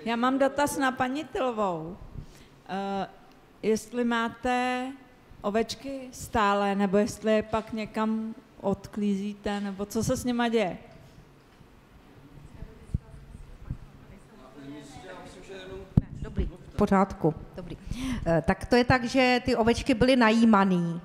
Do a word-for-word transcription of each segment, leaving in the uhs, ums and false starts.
Já mám dotaz na paní Tylovou. Uh, jestli máte ovečky stále, nebo jestli je pak někam odklízíte, nebo co se s nima děje? Dobrý, v pořádku. Dobrý. Tak to je tak, že ty ovečky byly najímaný.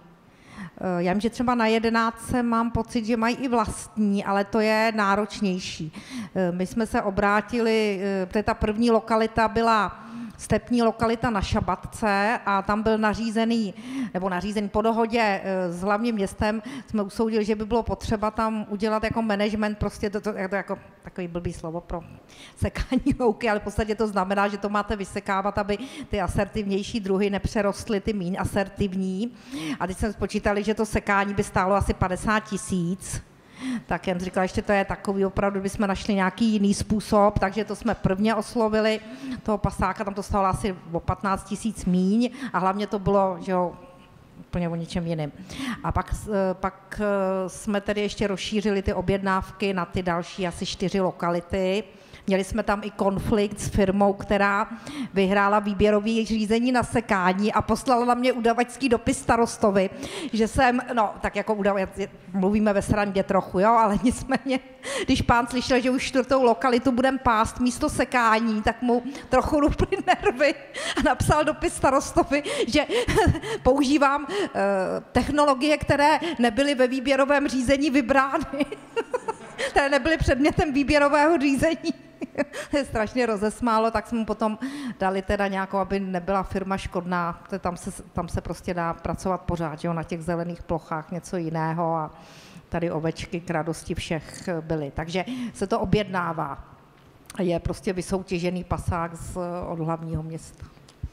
Já vím, že třeba na jedenáctce mám pocit, že mají i vlastní, ale to je náročnější. My jsme se obrátili, protože ta první lokalita byla stepní lokalita na Šabatce a tam byl nařízený, nebo nařízený po dohodě s hlavním městem, jsme usoudili, že by bylo potřeba tam udělat jako management, prostě to, to, to jako takový blbý slovo pro sekání louky, ale v podstatě to znamená, že to máte vysekávat, aby ty asertivnější druhy nepřerostly ty míň asertivní. A teď jsme spočítali, že to sekání by stálo asi padesát tisíc. Tak jsem říkala, ještě to je takový, opravdu bychom našli nějaký jiný způsob, takže to jsme prvně oslovili toho pasáka, tam to stálo asi o patnáct tisíc míň a hlavně to bylo, že jo, úplně o něčem jiném. A pak, pak jsme tedy ještě rozšířili ty objednávky na ty další asi čtyři lokality. Měli jsme tam i konflikt s firmou, která vyhrála výběrové řízení na sekání a poslala na mě udavačský dopis starostovi, že jsem, no tak jako udavač, mluvíme ve srandě trochu, jo, ale nicméně, když pán slyšel, že už čtvrtou lokalitu budem pást místo sekání, tak mu trochu ruply nervy a napsal dopis starostovi, že používám uh, technologie, které nebyly ve výběrovém řízení vybrány, které nebyly předmětem výběrového řízení. Je strašně rozesmálo, tak jsme mu potom dali teda nějakou, aby nebyla firma škodná, tam se, tam se prostě dá pracovat pořád, že jo, na těch zelených plochách něco jiného a tady ovečky k radosti všech byly. Takže se to objednává. Je prostě vysoutěžený pasák z, od hlavního města.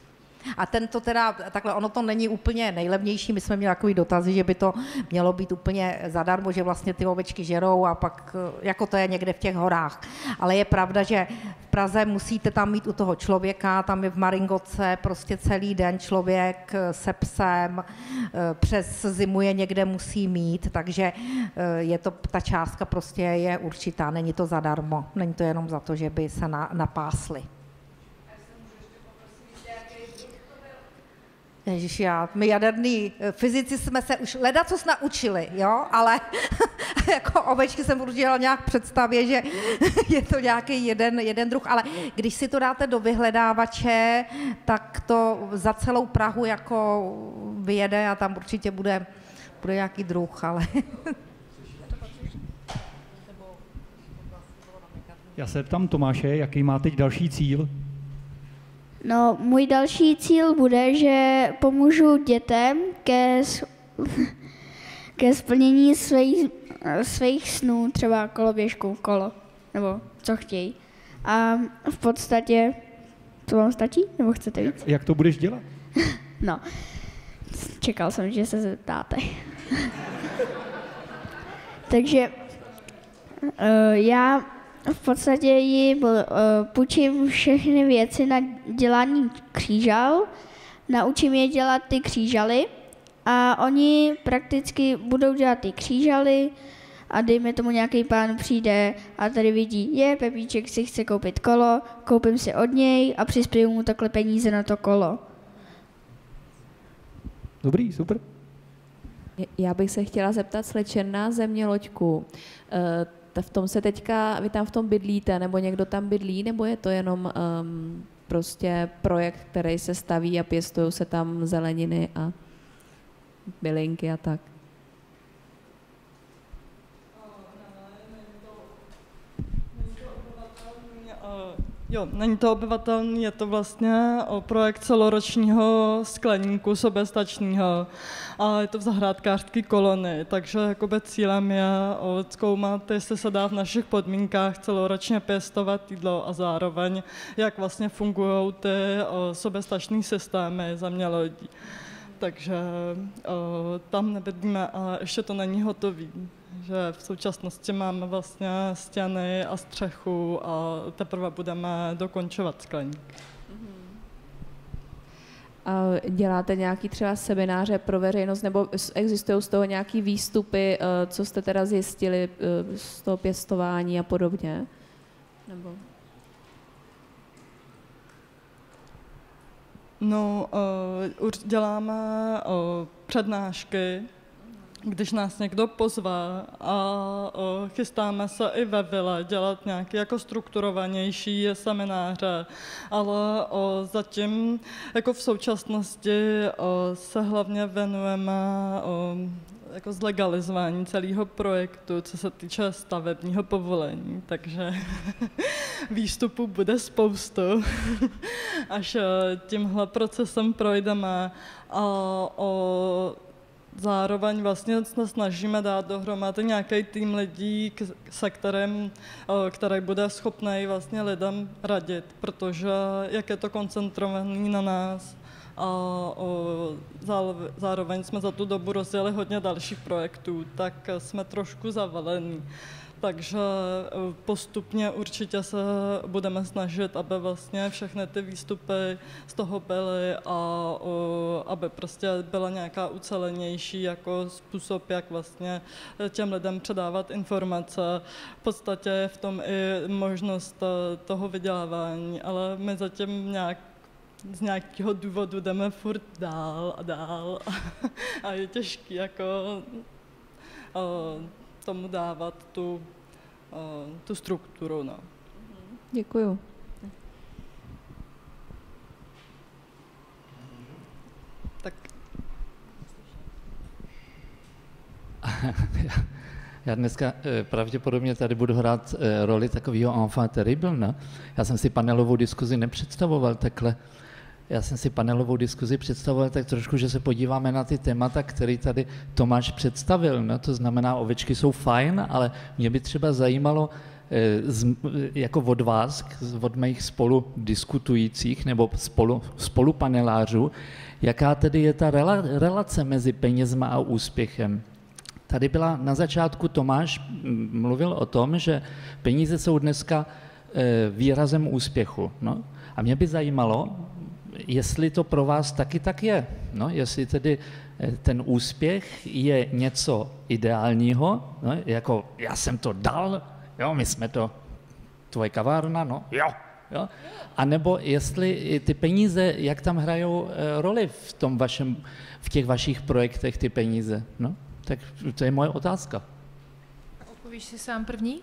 A tento teda, takhle, ono to není úplně nejlevnější, my jsme měli takový dotazy, že by to mělo být úplně zadarmo, že vlastně ty ovečky žerou a pak, jako to je někde v těch horách. Ale je pravda, že v Praze musíte tam mít u toho člověka, tam je v Maringoce prostě celý den člověk se psem, přes zimu je někde musí mít, takže je to, ta částka prostě je určitá, není to zadarmo, není to jenom za to, že by se na, napásli. Ježiš, já, my jaderní fyzici jsme se už ledacos naučili, jo, ale jako ovečky jsem určitě dělala nějak představě, že je to nějaký jeden, jeden druh, ale když si to dáte do vyhledávače, tak to za celou Prahu jako vyjede a tam určitě bude, bude nějaký druh, ale... Já se ptám Tomáše, jaký má teď další cíl? No, můj další cíl bude, že pomůžu dětem ke, ke splnění svých, svých snů, třeba koloběžku, kolo, nebo co chtějí. A v podstatě, to vám stačí, nebo chcete víc? Jak, jak to budeš dělat? No, čekal jsem, že se zeptáte. Takže uh, já... V podstatě jí uh, půjčím všechny věci na dělání křížal, naučím je dělat ty křížaly a oni prakticky budou dělat ty křížaly a dejme tomu nějaký pán přijde a tady vidí, je, Pepíček si chce koupit kolo, koupím si od něj a přispěju mu takhle peníze na to kolo. Dobrý, super. Já bych se chtěla zeptat slečen Zeměloďku. Uh, v tom se teďka, vy tam v tom bydlíte, nebo někdo tam bydlí, nebo je to jenom um, prostě projekt, který se staví a pěstují se tam zeleniny a bylinky a tak? Jo, není to obyvatelný, je to vlastně projekt celoročního skleníku soběstačného a je to v zahrádkářské kolonii, takže jakoby cílem je zkoumat, jestli se dá v našich podmínkách celoročně pěstovat jídlo a zároveň, jak vlastně fungují ty soběstačné systémy zemělodí. Takže tam nebydlíme a ještě to není hotový. Že v současnosti máme vlastně stěny a střechu a teprve budeme dokončovat skleník. A děláte nějaký třeba semináře pro veřejnost, nebo existují z toho nějaký výstupy, co jste teda zjistili z toho pěstování a podobně? Nebo... No, uh, děláme uh, přednášky, když nás někdo pozve a uh, chystáme se i ve vile dělat nějaké jako strukturovanější semináře, ale uh, zatím jako v současnosti uh, se hlavně věnujeme uh, jako zlegalizování celého projektu, co se týče stavebního povolení, takže výstupů bude spoustu, až tímhle procesem projdeme a o, zároveň vlastně se snažíme dát dohromady nějaký tým lidí, se kterým, který bude schopný vlastně lidem radit, protože jak je to koncentrovaný na nás, a o, zároveň jsme za tu dobu rozjeli hodně dalších projektů, tak jsme trošku zavalení. Takže postupně určitě se budeme snažit, aby vlastně všechny ty výstupy z toho byly a o, aby prostě byla nějaká ucelenější jako způsob, jak vlastně těm lidem předávat informace. V podstatě je v tom i možnost toho vydělávání, ale my zatím nějak z nějakého důvodu jdeme furt dál a dál a je těžké jako uh, tomu dávat tu, uh, tu strukturu. No. Děkuju. Tak. Já dneska pravděpodobně tady budu hrát roli takového enfant terrible, ne? Já jsem si panelovou diskuzi nepředstavoval takhle. Já jsem si panelovou diskuzi představoval tak trošku, že se podíváme na ty témata, které tady Tomáš představil. No? To znamená, ovečky jsou fajn, ale mě by třeba zajímalo jako od vás, od mých spolu diskutujících nebo spolu, spolupanelářů, jaká tedy je ta relace mezi penězma a úspěchem. Tady byla na začátku Tomáš mluvil o tom, že peníze jsou dneska výrazem úspěchu. No? A mě by zajímalo, jestli to pro vás taky tak je. No, jestli tedy ten úspěch je něco ideálního, no, jako já jsem to dal, jo, my jsme to, tvoje kavárna, no, jo, jo. A nebo jestli ty peníze, jak tam hrajou roli v tom vašem, v těch vašich projektech ty peníze, no, tak to je moje otázka. Odpovíš si sám první?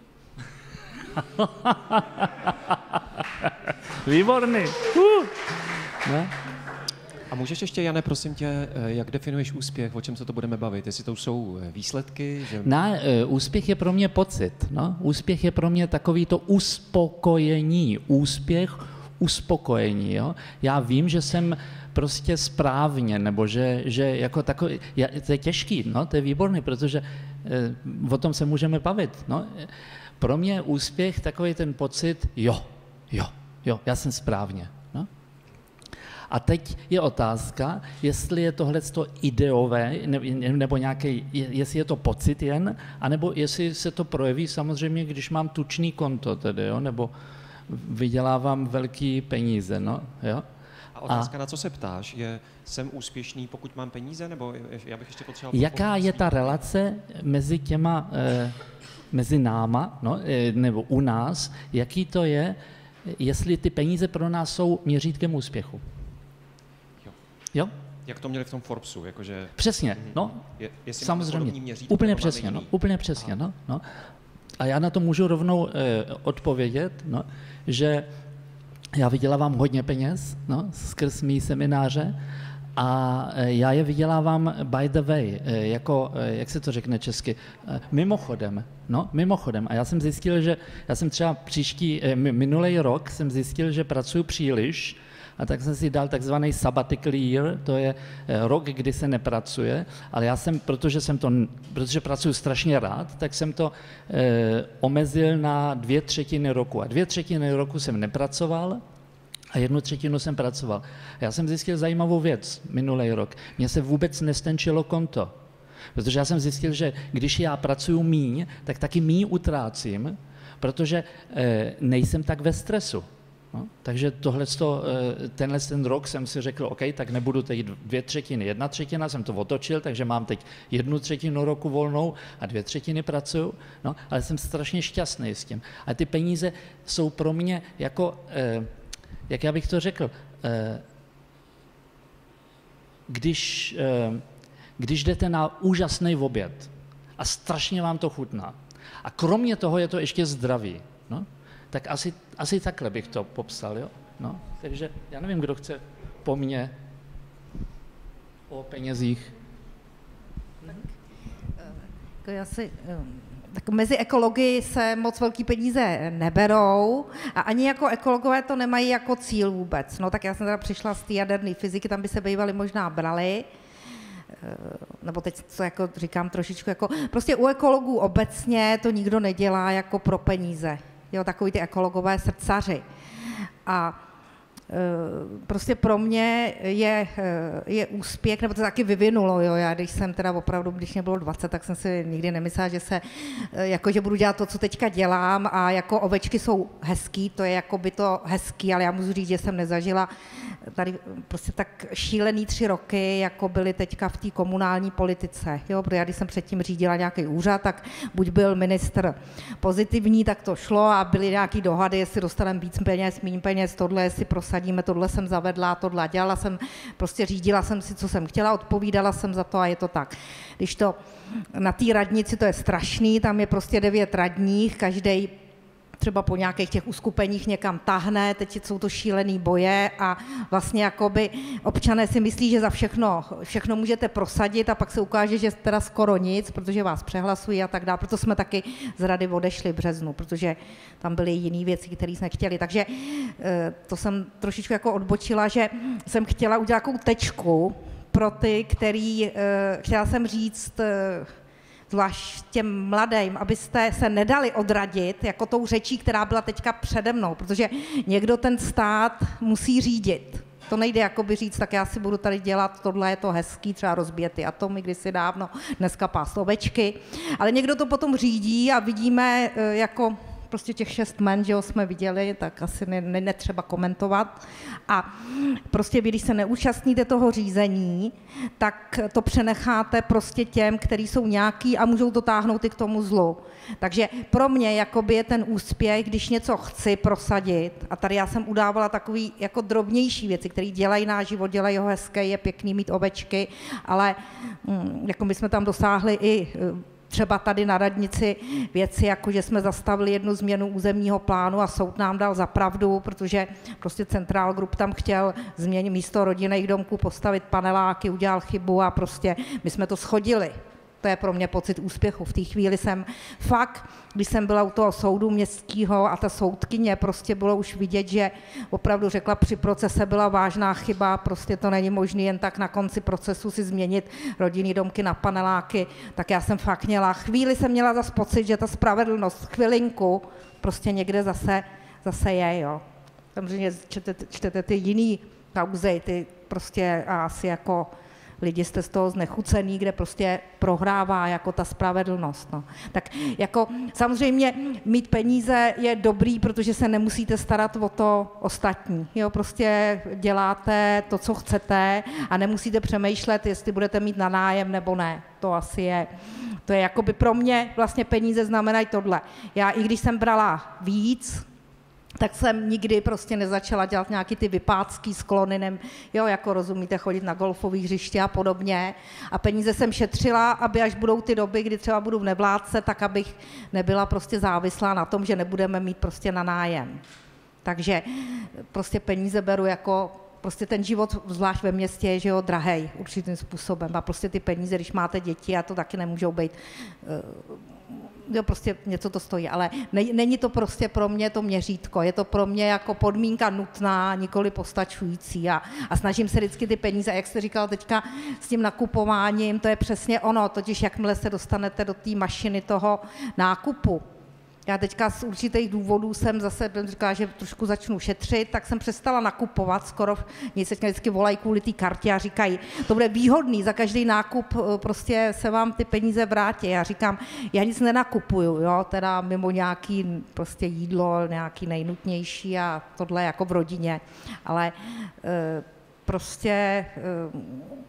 Výborný. Uh. Ne? A můžeš ještě, Jane, prosím tě, jak definuješ úspěch, o čem se to budeme bavit? Jestli to jsou výsledky? Že... Ne, úspěch je pro mě pocit. No? Úspěch je pro mě takový to uspokojení. Úspěch, uspokojení. Jo? Já vím, že jsem prostě správně, nebo že, že jako takový, to je těžký, no? To je výborný, protože eh, o tom se můžeme bavit. No? Pro mě úspěch takový ten pocit, jo, jo, jo, já jsem správně. No? A teď je otázka, jestli je tohle ideové, nebo nějaký, jestli je to pocit jen, anebo jestli se to projeví samozřejmě, když mám tučný konto, tedy, jo? Nebo vydělávám velký peníze. No? Jo? A otázka, a na co se ptáš, je, jsem úspěšný, pokud mám peníze, nebo já bych ještě potřeboval... Jaká je ta relace mezi těma, eh, mezi náma, no, eh, nebo u nás, jaký to je, jestli ty peníze pro nás jsou měřítkem úspěchu? Jo. Jo? Jak to měli v tom Forbesu, jakože... Přesně, no, je, samozřejmě, úplně přesně, no, úplně přesně, no, no. A já na to můžu rovnou eh, odpovědět, no, že já vydělávám hodně peněz, no, skrz mý semináře a já je vydělávám by the way, jako, jak se to řekne česky, mimochodem, no, mimochodem. A já jsem zjistil, že já jsem třeba příští, minulý rok jsem zjistil, že pracuji příliš, a tak jsem si dal takzvaný sabbatical year, to je rok, kdy se nepracuje, ale já jsem, protože jsem to, protože pracuji strašně rád, tak jsem to eh, omezil na dvě třetiny roku. A dvě třetiny roku jsem nepracoval a jednu třetinu jsem pracoval. Já jsem zjistil zajímavou věc minulý rok. Mně se vůbec nestenčilo konto, protože já jsem zjistil, že když já pracuju míň, tak taky míň utrácím, protože eh, nejsem tak ve stresu. No, takže tohleto, tenhle ten rok jsem si řekl, OK, tak nebudu teď dvě třetiny, jedna třetina, jsem to otočil, takže mám teď jednu třetinu roku volnou a dvě třetiny pracuju, no, ale jsem strašně šťastný s tím. A ty peníze jsou pro mě jako, jak já bych to řekl, když, když jdete na úžasný oběd a strašně vám to chutná a kromě toho je to ještě zdravý, no, tak asi, asi takhle bych to popsal, jo? No, takže já nevím, kdo chce po mně o penězích. Tak, já si, tak mezi ekology se moc velký peníze neberou a ani jako ekologové to nemají jako cíl vůbec. No tak já jsem teda přišla z té jaderné fyziky, tam by se bývaly možná brali, nebo teď to jako říkám trošičku jako, prostě u ekologů obecně to nikdo nedělá jako pro peníze. Jo, takový ty ekologové srdcaři. A prostě pro mě je, je úspěch, nebo to taky vyvinulo, jo, já když jsem teda opravdu, když mě bylo dvacet, tak jsem si nikdy nemyslela, že se, jako že budu dělat to, co teďka dělám a jako ovečky jsou hezký, to je jako by to hezký, ale já můžu říct, že jsem nezažila tady prostě tak šílený tři roky, jako byly teďka v té komunální politice, jo, protože já když jsem předtím řídila nějaký úřad, tak buď byl ministr pozitivní, tak to šlo a byly nějaký dohady, jestli dostaneme víc peněz, méně peněz, tohle, jestli prosadíme, tohle jsem zavedla, tohle dělala jsem, prostě řídila jsem si, co jsem chtěla, odpovídala jsem za to a je to tak. Když to na té radnici, to je strašný, tam je prostě devět radních, každý třeba po nějakých těch uskupeních někam tahne, teď jsou to šílený boje a vlastně jakoby občané si myslí, že za všechno, všechno můžete prosadit a pak se ukáže, že teda skoro nic, protože vás přehlasují a tak dále. Proto jsme taky z rady odešli v březnu, protože tam byly jiné věci, které jsme chtěli. Takže to jsem trošičku jako odbočila, že jsem chtěla udělat takovou tečku pro ty, který, chtěla jsem říct, zvlášť těm mladým, abyste se nedali odradit jako tou řečí, která byla teďka přede mnou, protože někdo ten stát musí řídit. To nejde jakoby říct, tak já si budu tady dělat, tohle je to hezký, třeba rozbíjet ty atomy kdysi dávno, dneska pást ovečky, ale někdo to potom řídí a vidíme jako prostě těch šest men, že ho jsme viděli, tak asi ne, ne, netřeba komentovat. A prostě vy, když se neúčastníte toho řízení, tak to přenecháte prostě těm, kteří jsou nějaký a můžou to táhnout i k tomu zlu. Takže pro mě jakoby je ten úspěch, když něco chci prosadit, a tady já jsem udávala takový jako drobnější věci, které dělají náš život, dělají ho hezké, je pěkný mít ovečky, ale hm, jako my jsme tam dosáhli i třeba tady na radnici věci, jako že jsme zastavili jednu změnu územního plánu a soud nám dal za pravdu, protože prostě Central Group tam chtěl změnit místo rodinných domků, postavit paneláky, udělal chybu a prostě my jsme to shodili. To je pro mě pocit úspěchu. V té chvíli jsem fakt, když jsem byla u toho soudu městského a ta soudkyně, prostě bylo už vidět, že opravdu řekla, při procese byla vážná chyba, prostě to není možné jen tak na konci procesu si změnit rodinný domky na paneláky, tak já jsem fakt měla, chvíli jsem měla zase pocit, že ta spravedlnost chvilinku prostě někde zase, zase je, jo. Samozřejmě čtete, čtete ty jiný kauzy, ty prostě asi jako lidi jste z toho znechucený, kde prostě prohrává jako ta spravedlnost. No. Tak jako samozřejmě mít peníze je dobrý, protože se nemusíte starat o to ostatní. Jo, prostě děláte to, co chcete a nemusíte přemýšlet, jestli budete mít na nájem nebo ne. To asi je. To je jakoby pro mě vlastně peníze znamenají tohle. Já i když jsem brala víc, tak jsem nikdy prostě nezačala dělat nějaký ty vypácký sklony, jo, jako rozumíte, chodit na golfové hřiště a podobně. A peníze jsem šetřila, aby až budou ty doby, kdy třeba budu v nevládce, tak abych nebyla prostě závislá na tom, že nebudeme mít prostě na nájem. Takže prostě peníze beru jako, prostě ten život, zvlášť ve městě, je, že jo, drahej určitým způsobem. A prostě ty peníze, když máte děti, a to taky nemůžou být, jo, prostě něco to stojí, ale ne, není to prostě pro mě to měřítko, je to pro mě jako podmínka nutná, nikoli postačující a, a snažím se vždycky ty peníze, jak jste říkal teďka s tím nakupováním, to je přesně ono, totiž jakmile se dostanete do té mašiny toho nákupu. Já teďka z určitých důvodů jsem zase říkala, že trošku začnu šetřit, tak jsem přestala nakupovat skoro, mě se vždycky volají kvůli té kartě a říkají, to bude výhodný, za každý nákup prostě se vám ty peníze vrátí. Já říkám, já nic nenakupuju, jo, teda mimo nějaký prostě jídlo, nějaký nejnutnější a tohle jako v rodině, ale e, prostě e,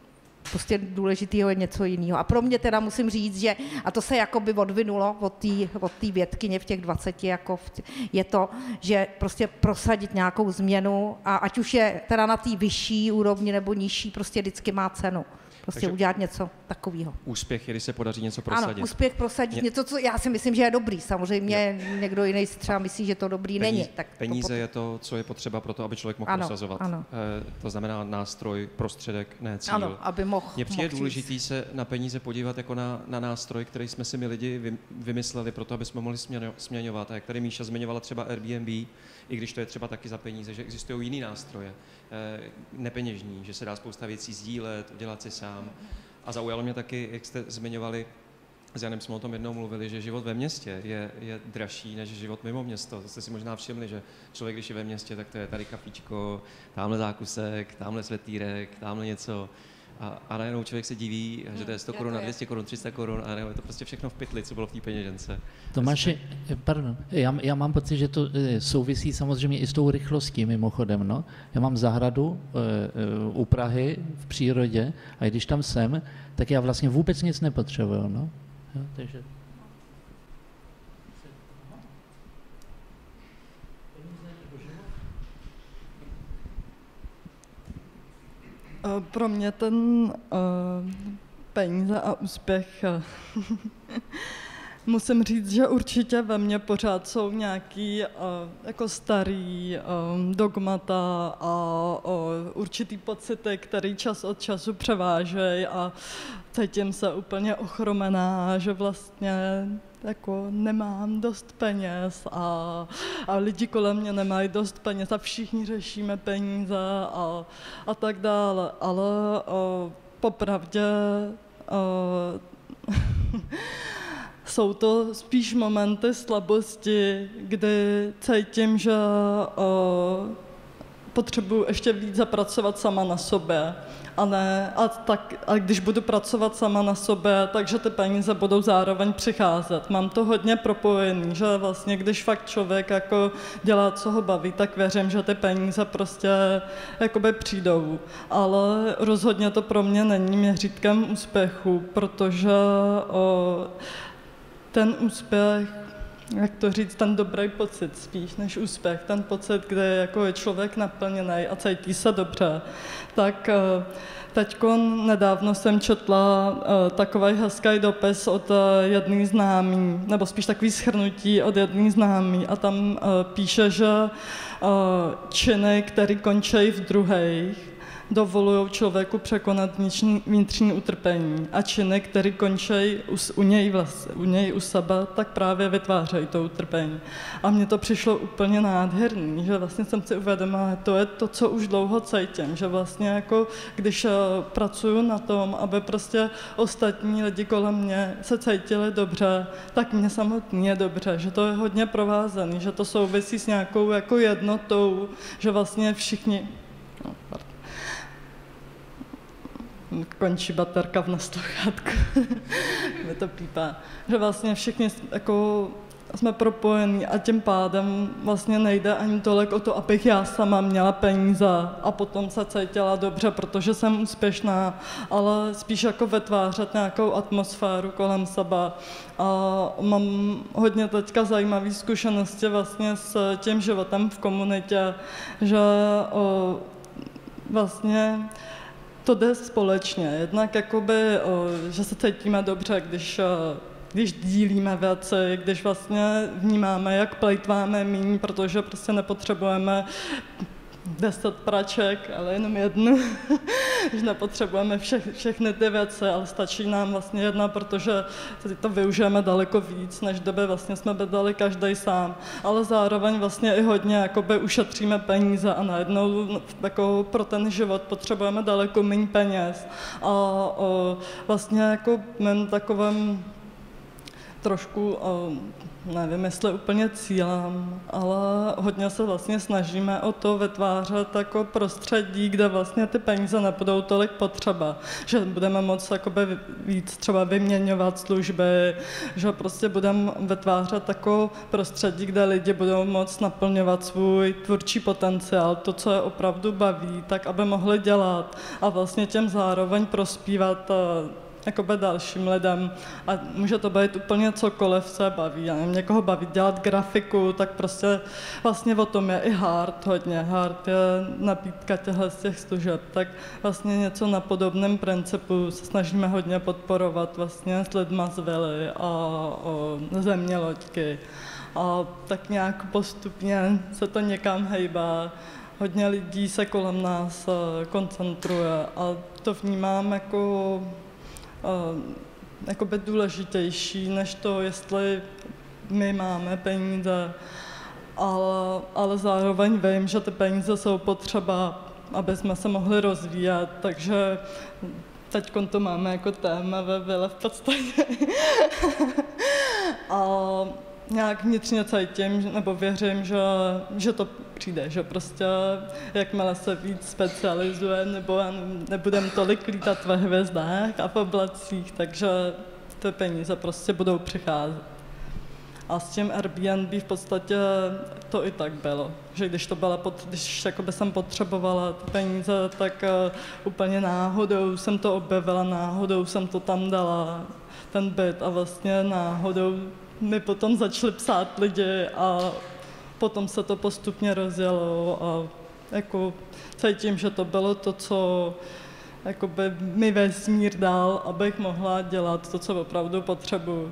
prostě důležitýho je něco jiného. A pro mě teda musím říct, že, a to se jakoby odvinulo od té od té vědkyně v těch dvaceti, jako v tě, je to, že prostě prosadit nějakou změnu a ať už je teda na té vyšší úrovni nebo nižší, prostě vždycky má cenu. Prostě takže udělat něco takového. Úspěch je, když se podaří něco prosadit. Ano, úspěch prosadit Mě... něco, co já si myslím, že je dobrý. Samozřejmě jo. Někdo jiný si třeba myslí, že to dobrý Peníze, není. Tak peníze to pot... je to, co je potřeba pro to, aby člověk mohl ano, prosazovat. Ano. E, to znamená nástroj, prostředek, ne cíl. Ano, aby mohl. Mně přijde důležitý se na peníze podívat jako na, na nástroj, který jsme si my lidi vy, vymysleli pro to, aby jsme mohli směňo, směňovat. A jak tady Míša zmiňovala třeba Airbnb, i když to je třeba taky za peníze, že existují jiný nástroje, e, nepeněžní, že se dá spousta věcí sdílet, udělat si sám. A zaujalo mě taky, jak jste zmiňovali, s Janem jsme o tom jednou mluvili, že život ve městě je, je dražší než život mimo město. To jste si možná všimli, že člověk, když je ve městě, tak to je tady kafíčko, tamhle zákusek, tamhle svetýrek, tamhle něco. A, a najednou člověk se diví, že to je sto korun, dvě stě korun, tři sta korun a najednou je to prostě všechno v pytli, co bylo v té peněžence. Tomáši, pardon, já, já mám pocit, že to souvisí samozřejmě i s tou rychlostí mimochodem. No? Já mám zahradu e, u Prahy v přírodě a když tam jsem, tak já vlastně vůbec nic nepotřebuju. No? Jo, takže... Pro mě ten uh, peníze a úspěch, uh, musím říct, že určitě ve mně pořád jsou nějaký uh, jako starý um, dogmata a uh, určitý pocity, který čas od času převážejí a cítím se úplně ochromená, že vlastně jako nemám dost peněz a, a lidi kolem mě nemají dost peněz a všichni řešíme peníze a, a tak dále, ale o, popravdě o, jsou to spíš momenty slabosti, kdy cítím, že o, potřebuji ještě víc zapracovat sama na sobě. A, ne, a, tak, a když budu pracovat sama na sobě, takže ty peníze budou zároveň přicházet. Mám to hodně propojený, že vlastně když fakt člověk jako dělá, co ho baví, tak věřím, že ty peníze prostě jakoby přijdou. Ale rozhodně to pro mě není měřítkem úspěchu, protože o, ten úspěch, jak to říct, ten dobrý pocit spíš než úspěch, ten pocit, kde jako je člověk naplněný a cítí se dobře, tak teďko nedávno jsem četla takový hezký dopis od jedné známý, nebo spíš takový shrnutí od jedné známý a tam píše, že činy, které končí v druhých, dovolují člověku překonat vnitřní, vnitřní utrpení a činy, které končí u, u, něj vlast, u něj u sebe, tak právě vytvářejí to utrpení. A mně to přišlo úplně nádherný, že vlastně jsem si uvědomila, to je to, co už dlouho cítím, že vlastně jako když uh, pracuju na tom, aby prostě ostatní lidi kolem mě se cítili dobře, tak mě samotný je dobře, že to je hodně provázaný, že to souvisí s nějakou jako jednotou, že vlastně všichni... No, končí baterka v naslouchátku, mi to pípá, že vlastně všichni jako jsme propojení a tím pádem vlastně nejde ani tolik o to, abych já sama měla peníze a potom se cítila dobře, protože jsem úspěšná, ale spíš jako vytvářet nějakou atmosféru kolem sebe. A mám hodně teďka zajímavé zkušenosti vlastně s tím životem v komunitě, že o, vlastně to jde společně. Jednak jakoby, o, že se cítíme dobře, když, o, když dílíme věci, když vlastně vnímáme, jak plejtváme míň, protože prostě nepotřebujeme deset praček, ale jenom jednu. Že nepotřebujeme vše, všechny ty věci, ale stačí nám vlastně jedna, protože to využijeme daleko víc, než kdyby vlastně jsme bydleli každý sám. Ale zároveň vlastně i hodně jakoby ušetříme peníze a najednou jako pro ten život potřebujeme daleko méně peněz. A o, vlastně jako mým takovým trošku, nevím, jestli úplně cílem, ale hodně se vlastně snažíme o to vytvářet jako prostředí, kde vlastně ty peníze nebudou tolik potřeba, že budeme moct jakoby víc třeba vyměňovat služby, že prostě budeme vytvářet jako prostředí, kde lidi budou moct naplňovat svůj tvůrčí potenciál, to, co je opravdu baví, tak aby mohli dělat a vlastně těm zároveň prospívat jakoby dalším lidem. A může to být úplně cokoliv, co je baví. Já nevím, někoho baví dělat grafiku, tak prostě vlastně o tom je i Hard hodně. Hard je nabídka těchto z těch služeb. Tak vlastně něco na podobném principu se snažíme hodně podporovat vlastně s lidma z vily a o země loďky. A tak nějak postupně se to někam hejbá. Hodně lidí se kolem nás koncentruje a to vnímám jako jakoby důležitější, než to, jestli my máme peníze, ale, ale zároveň vím, že ty peníze jsou potřeba, aby jsme se mohli rozvíjet, takže teď to máme jako téma ve vile v podstatě. A nějak vnitřně cítím, nebo věřím, že, že to přijde, že prostě jakmile se víc specializuje, nebo nebudeme tolik lítat ve hvězdách a v oblacích, takže ty peníze prostě budou přicházet. A s tím Airbnb v podstatě to i tak bylo, že když to byla, pod, když jakoby jsem potřebovala ty peníze, tak uh, úplně náhodou jsem to objevila, náhodou jsem to tam dala, ten byt a vlastně náhodou mi potom začali psát lidi a potom se to postupně rozjelo a jako cítím, že to bylo to, co jakoby mi vesmír dal, abych mohla dělat to, co opravdu potřebuju.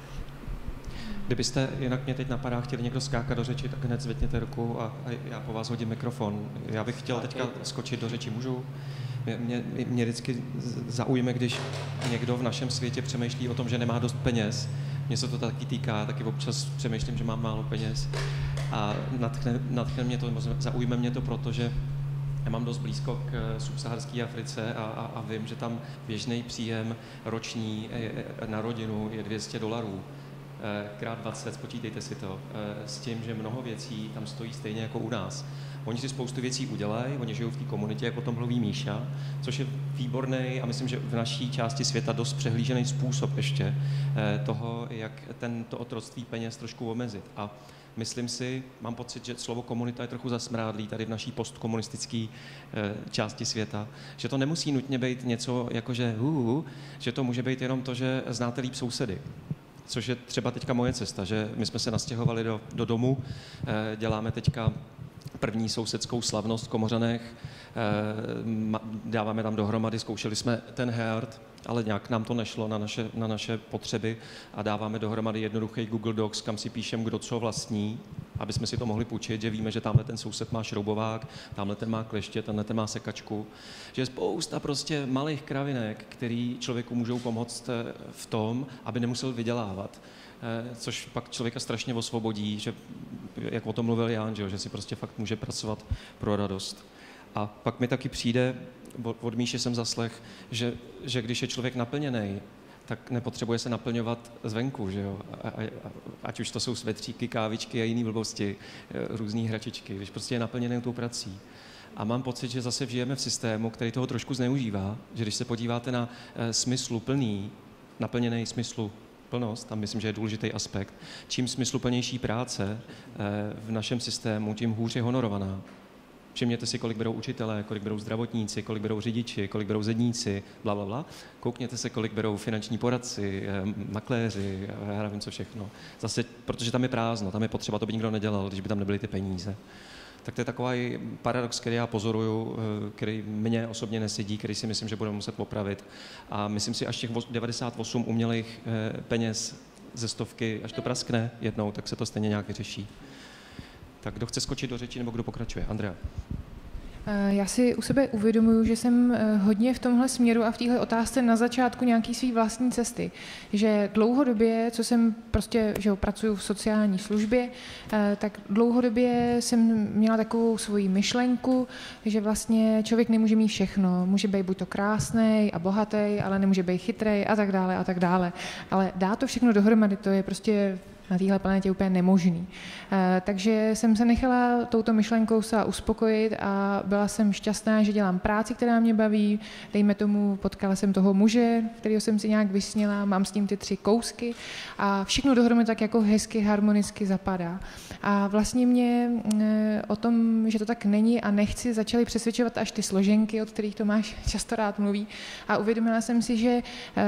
Kdybyste, jinak mě teď napadá, chtěli někdo skákat do řeči, tak hned zvedněte ruku a, a já po vás hodím mikrofon. Já bych chtěl teďka skočit do řeči, můžu? Mě, mě, mě vždycky zaujme, když někdo v našem světě přemýšlí o tom, že nemá dost peněz. Mně se to taky týká, taky občas přemýšlím, že mám málo peněz. A nadchne, nadchne mě to, zaujme mě to, protože já mám dost blízko k subsaharské Africe a, a, a vím, že tam běžný příjem roční na rodinu je dvě stě dolarů. Krát dvacet, spočítejte si to, s tím, že mnoho věcí tam stojí stejně jako u nás. Oni si spoustu věcí udělají, oni žijou v té komunitě, jak o tom mluví Míša, což je výborný a myslím, že v naší části světa dost přehlížený způsob ještě toho, jak tento otroctví peněz trošku omezit. A myslím si, mám pocit, že slovo komunita je trochu zasmrádlý tady v naší postkomunistické části světa, že to nemusí nutně být něco jako, že uh, že to může být jenom to, že znáte líp sousedy. Což je třeba teďka moje cesta, že my jsme se nastěhovali do, do domu, děláme teďka první sousedskou slavnost v Komořanech, dáváme tam dohromady, zkoušeli jsme ten Herd, ale nějak nám to nešlo na naše, na naše potřeby a dáváme dohromady jednoduchý Google Docs, kam si píšem, kdo co vlastní, aby jsme si to mohli půjčit, že víme, že tamhle ten soused má šroubovák, tamhle ten má kleště, tenhle ten má sekačku, že je spousta prostě malých kravinek, který člověku můžou pomoct v tom, aby nemusel vydělávat. Což pak člověka strašně osvobodí, že, jak o tom mluvil Jan, že, že si prostě fakt může pracovat pro radost. A pak mi taky přijde, od Míše jsem zaslech, že, že když je člověk naplněný, tak nepotřebuje se naplňovat zvenku, že jo? A, a, ať už to jsou svetříky, kávičky a jiné blbosti, různé hračičky, když prostě je naplněný tou prací. A mám pocit, že zase žijeme v systému, který toho trošku zneužívá, že když se podíváte na e, smysluplný, naplněný smyslu plnost, tam myslím, že je důležitý aspekt, čím smysluplnější práce e, v našem systému, tím hůř je honorovaná. Všimněte si, kolik berou učitelé, kolik berou zdravotníci, kolik berou řidiči, kolik berou zedníci, bla, bla, bla. Koukněte se, kolik berou finanční poradci, makléři, já nevím co všechno. Zase, protože tam je prázdno, tam je potřeba, to by nikdo nedělal, když by tam nebyly ty peníze. Tak to je takový paradox, který já pozoruju, který mě osobně nesedí, který si myslím, že budeme muset popravit. A myslím si, až těch devadesát osm umělých peněz ze stovky, až to praskne jednou, tak se to stejně nějak vyřeší. Tak kdo chce skočit do řeči, nebo kdo pokračuje? Andrea. Já si u sebe uvědomuji, že jsem hodně v tomhle směru a v téhle otázce na začátku nějaký svý vlastní cesty. Že dlouhodobě, co jsem prostě, že pracuji v sociální službě, tak dlouhodobě jsem měla takovou svoji myšlenku, že vlastně člověk nemůže mít všechno. Může být buď to krásnej a bohatý, ale nemůže být chytrej a tak dále a tak dále. Ale dá to všechno dohromady, to je prostě na téhle planetě úplně nemožný. Takže jsem se nechala touto myšlenkou se uspokojit a byla jsem šťastná, že dělám práci, která mě baví. Dejme tomu, potkala jsem toho muže, kterého jsem si nějak vysnila, mám s ním ty tři kousky a všechno dohromady tak jako hezky, harmonicky zapadá. A vlastně mě o tom, že to tak není a nechci, začaly přesvědčovat až ty složenky, od kterých Tomáš často rád mluví. A uvědomila jsem si, že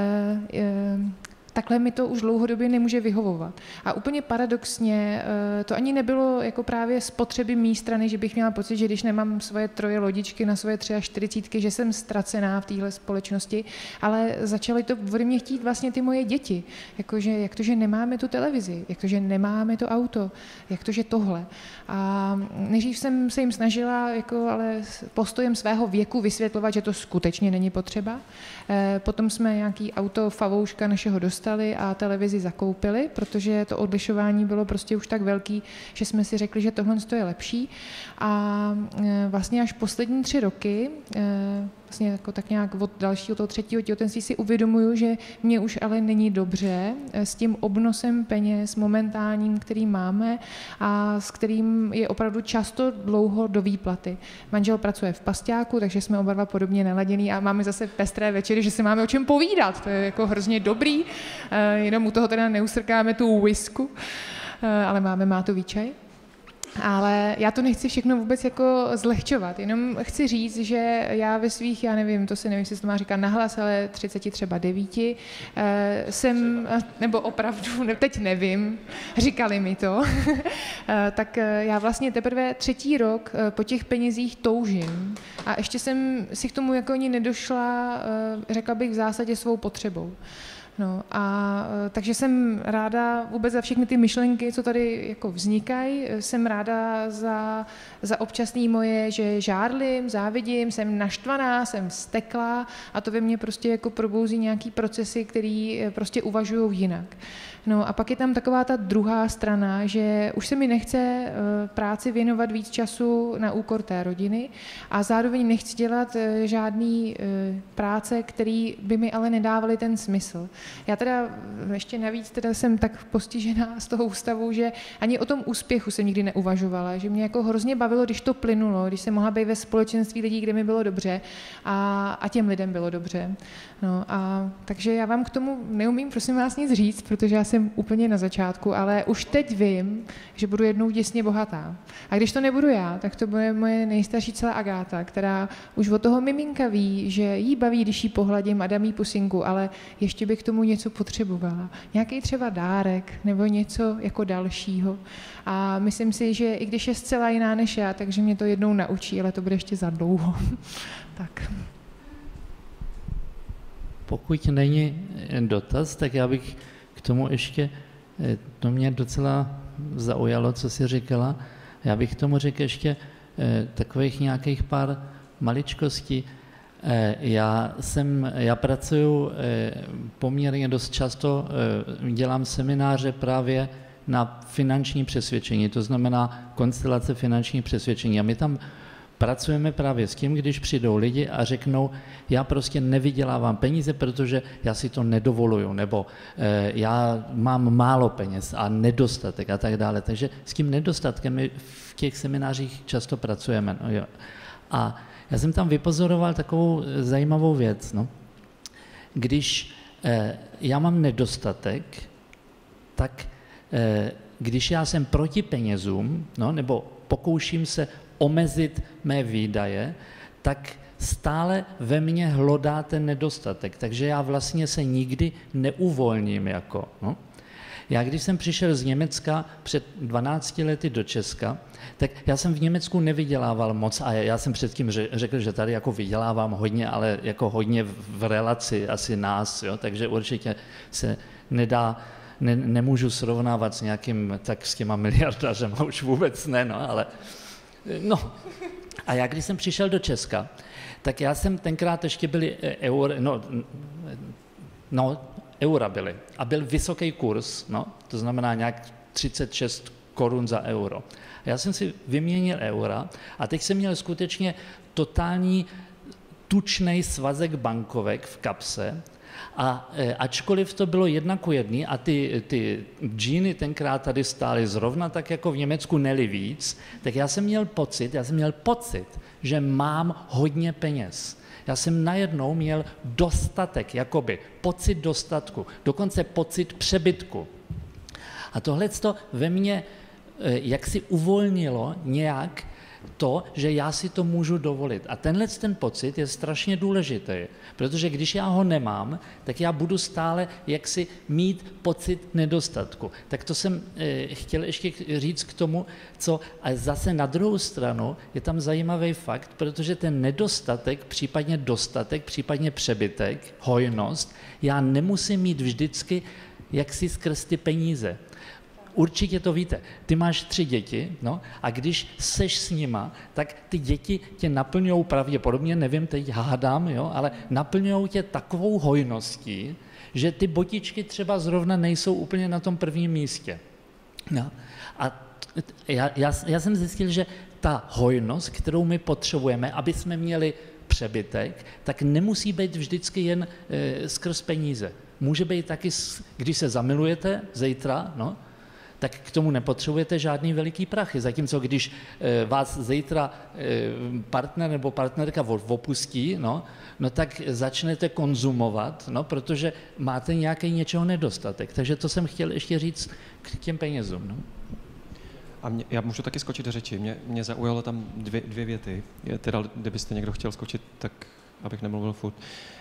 takhle mi to už dlouhodobě nemůže vyhovovat. A úplně paradoxně to ani nebylo jako právě z potřeby mý strany, že bych měla pocit, že když nemám svoje troje lodičky na svoje tři a čtyřicítky, že jsem ztracená v téhle společnosti, ale začaly to ode mě chtít vlastně ty moje děti. Jakože, jak to, že nemáme tu televizi, jak to, že nemáme to auto, jak to, že tohle. A nejdřív jsem se jim snažila jako ale postojem svého věku vysvětlovat, že to skutečně není potřeba. Potom jsme nějaký auto favouška našeho dostali a televizi zakoupili, protože to odlišování bylo prostě už tak velký, že jsme si řekli, že tohle je lepší. A vlastně až poslední tři roky, vlastně jako tak nějak od dalšího toho třetího těhotenství si uvědomuju, že mě už ale není dobře s tím obnosem peněz momentálním, který máme a s kterým je opravdu často dlouho do výplaty. Manžel pracuje v pasťáku, takže jsme oba dva podobně naladěný a máme zase pestré večery, že si máme o čem povídat. To je jako hrozně dobrý, jenom u toho teda neusrkáme tu whisku, ale máme mátový čaj. Ale já to nechci všechno vůbec jako zlehčovat, jenom chci říct, že já ve svých, já nevím, to si nevím, jestli to má říkat nahlas, ale třiceti třeba devíti, jsem, nebo opravdu, ne, teď nevím, říkali mi to, tak já vlastně teprve třetí rok po těch penězích toužím a ještě jsem si k tomu jako ani nedošla, řekla bych v zásadě svou potřebou. No a takže jsem ráda vůbec za všechny ty myšlenky, co tady jako vznikají. Jsem ráda za, za občasný moje, že žárlím, závidím, jsem naštvaná, jsem vzteklá a to ve mně prostě jako probouzí nějaký procesy, který prostě uvažují jinak. No a pak je tam taková ta druhá strana, že už se mi nechce práci věnovat víc času na úkor té rodiny a zároveň nechci dělat žádný práce, které by mi ale nedávaly ten smysl. Já teda ještě navíc teda jsem tak postižená z toho ústavu, že ani o tom úspěchu jsem nikdy neuvažovala, že mě jako hrozně bavilo, když to plynulo, když jsem mohla být ve společenství lidí, kde mi bylo dobře a, a těm lidem bylo dobře. No a takže já vám k tomu neumím, prosím vás, nic říct, protože já jsem úplně na začátku, ale už teď vím, že budu jednou děsně bohatá. A když to nebudu já, tak to bude moje nejstarší dcera Agáta, která už od toho miminka ví, že jí baví, když jí pohladím a dám jí pusinku, ale ještě bych k tomu něco potřebovala. Nějaký třeba dárek nebo něco jako dalšího. A myslím si, že i když je zcela jiná než já, takže mě to jednou naučí, ale to bude ještě za dlouho. Tak. Pokud není dotaz, tak já bych k tomu ještě, to mě docela zaujalo, co jsi říkala, já bych k tomu řekl ještě takových nějakých pár maličkostí. Já jsem, já pracuju poměrně dost často, dělám semináře právě na finanční přesvědčení, to znamená konstelace finanční přesvědčení. A my tam pracujeme právě s tím, když přijdou lidi a řeknou, já prostě nevydělávám peníze, protože já si to nedovoluju, nebo eh, já mám málo peněz a nedostatek a tak dále. Takže s tím nedostatkem my v těch seminářích často pracujeme. No, jo. A já jsem tam vypozoroval takovou zajímavou věc. No. Když eh, já mám nedostatek, tak eh, když já jsem proti penězům, no, nebo pokouším se omezit mé výdaje, tak stále ve mně hlodá ten nedostatek. Takže já vlastně se nikdy neuvolním. Jako, no. Já když jsem přišel z Německa před dvanácti lety do Česka, tak já jsem v Německu nevydělával moc a já jsem předtím řekl, že tady jako vydělávám hodně, ale jako hodně v relaci asi nás, jo, takže určitě se nedá, ne, nemůžu srovnávat s nějakým, tak s těma miliardářema už vůbec ne, no, ale no, A já, když jsem přišel do Česka, tak já jsem tenkrát ještě byli eur, no, no, eura byly. A byl vysoký kurz, no, to znamená nějak třicet šest korun za euro. Já jsem si vyměnil eura a teď jsem měl skutečně totální tučnej svazek bankovek v kapse a e, ačkoliv to bylo jedna ku jedný a ty, ty džíny tenkrát tady stály zrovna tak jako v Německu, neli víc, tak já jsem měl pocit, já jsem měl pocit, že mám hodně peněz. Já jsem najednou měl dostatek, jakoby pocit dostatku, dokonce pocit přebytku. A tohleto ve mně e, jak si uvolnilo nějak to, že já si to můžu dovolit. A tenhle ten pocit je strašně důležitý, protože když já ho nemám, tak já budu stále jaksi mít pocit nedostatku. Tak to jsem e, chtěl ještě říct k tomu, co a zase na druhou stranu je tam zajímavý fakt, protože ten nedostatek, případně dostatek, případně přebytek, hojnost, já nemusím mít vždycky jaksi skrz ty peníze. Určitě to víte. Ty máš tři děti, no, a když seš s nima, tak ty děti tě naplňují pravděpodobně, nevím, teď hádám, jo, ale naplňují tě takovou hojností, že ty botičky třeba zrovna nejsou úplně na tom prvním místě. No. A já, já, já jsem zjistil, že ta hojnost, kterou my potřebujeme, aby jsme měli přebytek, tak nemusí být vždycky jen e, skrz peníze. Může být taky, když se zamilujete zítra, no, tak k tomu nepotřebujete žádný veliký prachy. Zatímco když e, vás zítra e, partner nebo partnerka opustí, no, no tak začnete konzumovat, no, protože máte nějaký něčeho nedostatek. Takže to jsem chtěl ještě říct k těm penězům. No. A mě, já můžu taky skočit do řeči. Mě, mě zaujalo tam dvě, dvě věty. Je teda, kdybyste někdo chtěl skočit, tak abych nemluvil furt.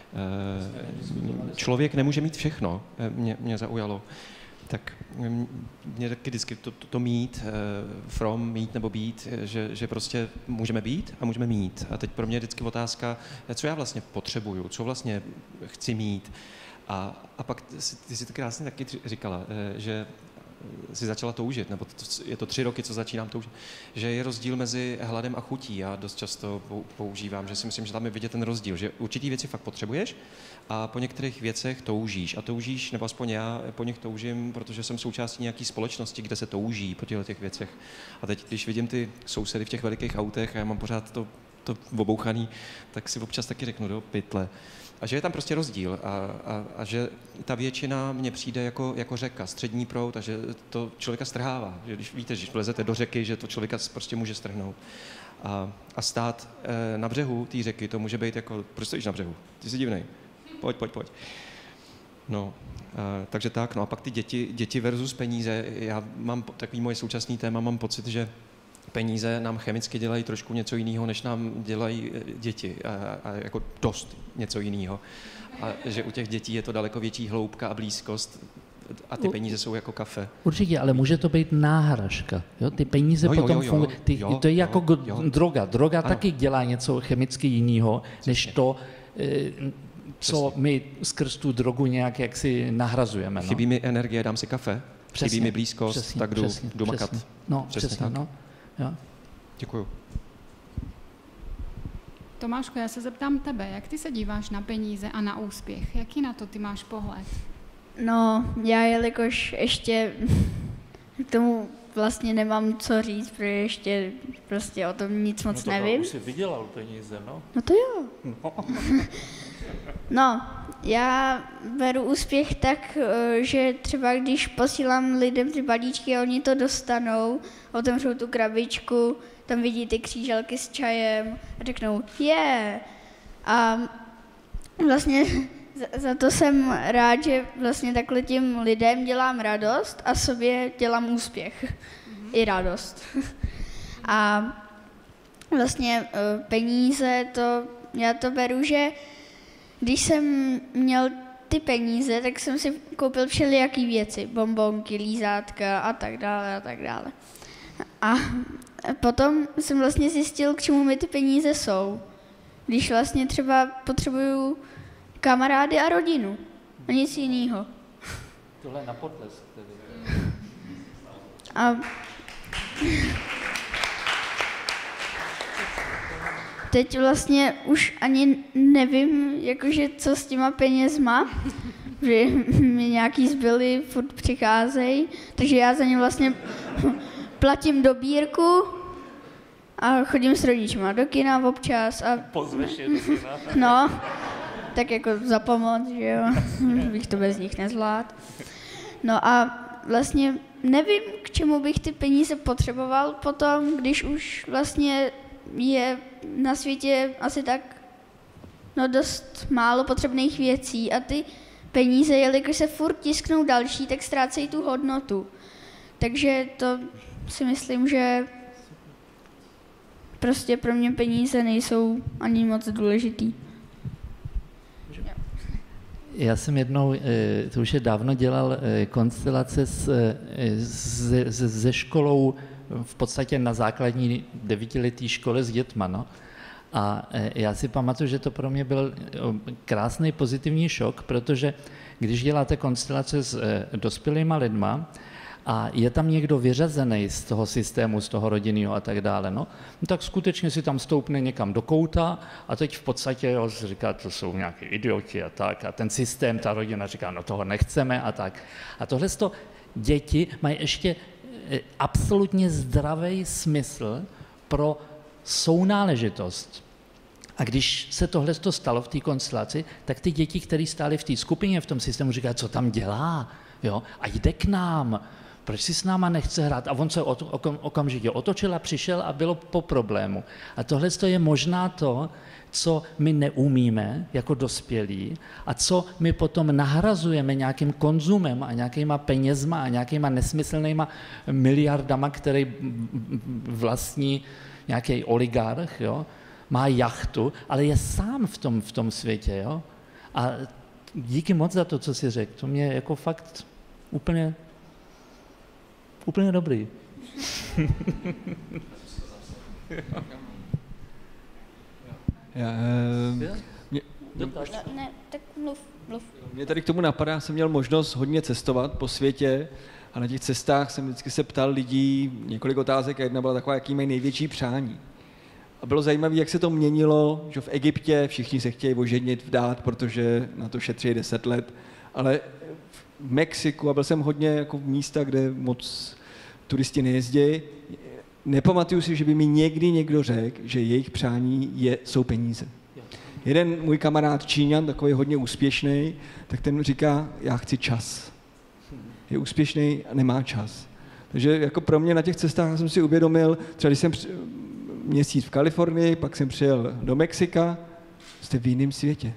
E, člověk nemůže mít všechno, mě, mě zaujalo. Tak mě taky vždycky to, to, to mít, from, mít nebo být, že, že prostě můžeme být a můžeme mít. A teď pro mě je vždycky otázka, co já vlastně potřebuju, co vlastně chci mít. A, a pak ty si to krásně taky říkala, že si začala toužit, nebo to, je to tři roky, co začínám toužit, že je rozdíl mezi hladem a chutí. Já dost často používám, že si myslím, že tam je vidět ten rozdíl, že určitý věci fakt potřebuješ a po některých věcech toužíš. A toužíš, nebo aspoň já po nich toužím, protože jsem součástí nějaké společnosti, kde se touží po těchto těch věcech. A teď, když vidím ty sousedy v těch velikých autech a já mám pořád to, to obouchaný, tak si občas taky řeknu do pytle. A že je tam prostě rozdíl a, a, a že ta většina mně přijde jako, jako řeka, střední proud a že to člověka strhává. Že když víte, že vlezete do řeky, že to člověka prostě může strhnout. A, a stát e, na břehu té řeky, to může být jako, proč stojíš na břehu? Ty jsi divnej. Pojď, pojď, pojď. No, e, takže tak, no a pak ty děti, děti versus peníze. Já mám takový moje současný téma, mám pocit, že peníze nám chemicky dělají trošku něco jiného, než nám dělají děti a, a jako dost něco jiného. A že u těch dětí je to daleko větší hloubka a blízkost a ty peníze jsou jako kafe. Určitě, ale může to být náhražka. Jo? Ty peníze jo, jo, potom fungují. To je jako jo, jo. droga. Droga ano. taky dělá něco chemicky jiného, než to, co Přesně. my skrz tu drogu nějak jaksi nahrazujeme. No. Chybí mi energie, dám si kafe. Přesně. Chybí mi blízkost, Přesně. tak jdu, Přesně. jdu makat. Přesně. No, Přesně, Přesně tak. No. Jo. Děkuju. Tomáško, já se zeptám tebe, jak ty se díváš na peníze a na úspěch? Jaký na to ty máš pohled? No, já jelikož ještě k tomu vlastně nemám co říct, protože ještě prostě o tom nic moc no nevím. No to už jsi vydělal peníze, no? No to jo. No. No, já beru úspěch tak, že třeba když posílám lidem ty balíčky a oni to dostanou, otevřou tu krabičku, tam vidí ty kříželky s čajem a řeknou je. Yeah. A vlastně za, za to jsem rád, že vlastně takhle těm lidem dělám radost a sobě dělám úspěch. Mm-hmm. I radost. A vlastně peníze, to já to beru, že když jsem měl ty peníze, tak jsem si koupil všelijaký věci, bonbonky, lízátka a tak dále a tak dále. A potom jsem vlastně zjistil, k čemu mi ty peníze jsou. Když vlastně třeba potřebuju kamarády a rodinu a nic jiného. Tohle je na potlesk tedy. A... teď vlastně už ani nevím, jakože co s těma penězma, že mi nějaký zbyly, furt přicházejí, takže já za ně vlastně platím dobírku a chodím s rodičima do kina občas. A pozveš je do kina. No, tak jako za pomoc, že jo, bych to bez nich nezvládl. No a vlastně nevím, k čemu bych ty peníze potřeboval potom, když už vlastně je na světě asi tak no dost málo potřebných věcí a ty peníze, jelikož se furt tisknou další, tak ztrácejí tu hodnotu. Takže to si myslím, že prostě pro mě peníze nejsou ani moc důležitý. Já jsem jednou, to už je dávno, dělal konstelace s, se, se školou v podstatě na základní devítileté škole s dětma. No. A já si pamatuju, že to pro mě byl krásný pozitivní šok, protože když děláte konstelace s dospělýma lidma, a je tam někdo vyřazený z toho systému, z toho rodinného a tak dále, no, no tak skutečně si tam stoupne někam do kouta a teď v podstatě jo, si říká, to jsou nějaký idioti a tak a ten systém, ta rodina říká, no toho nechceme a tak. A tohle to děti mají ještě absolutně zdravý smysl pro sounáležitost. A když se tohle stalo v té konstelaci, tak ty děti, které stály v té skupině, v tom systému, říkají, co tam dělá, jo, a jde k nám, proč si s náma nechce hrát? A on se okamžitě otočil a přišel a bylo po problému. A tohle je možná to, co my neumíme jako dospělí a co my potom nahrazujeme nějakým konzumem a nějakýma penězma a nějakýma nesmyslnýma miliardama, který vlastní nějaký oligarch, jo? Má jachtu, ale je sám v tom, v tom světě. Jo? A díky moc za to, co jsi řekl. To mě jako fakt úplně, úplně dobrý. Já, mě, ne, tak mluv, mluv. Mě tady k tomu napadá, jsem měl možnost hodně cestovat po světě a na těch cestách jsem vždycky se ptal lidí několik otázek a jedna byla taková, jaký mají největší přání. A bylo zajímavé, jak se to měnilo, že v Egyptě všichni se chtějí oženit, vdát, protože na to šetří deset let, ale v Mexiku, a byl jsem hodně jako v místa, kde moc turisti nejezdí, nepamatuju si, že by mi někdy někdo řekl, že jejich přání je, jsou peníze. Jeden můj kamarád Číňan, takový hodně úspěšný, tak ten říká, já chci čas. Je úspěšný a nemá čas. Takže jako pro mě na těch cestách jsem si uvědomil, třeba když jsem měsíc v Kalifornii, pak jsem přijel do Mexika, jste v jiném světě.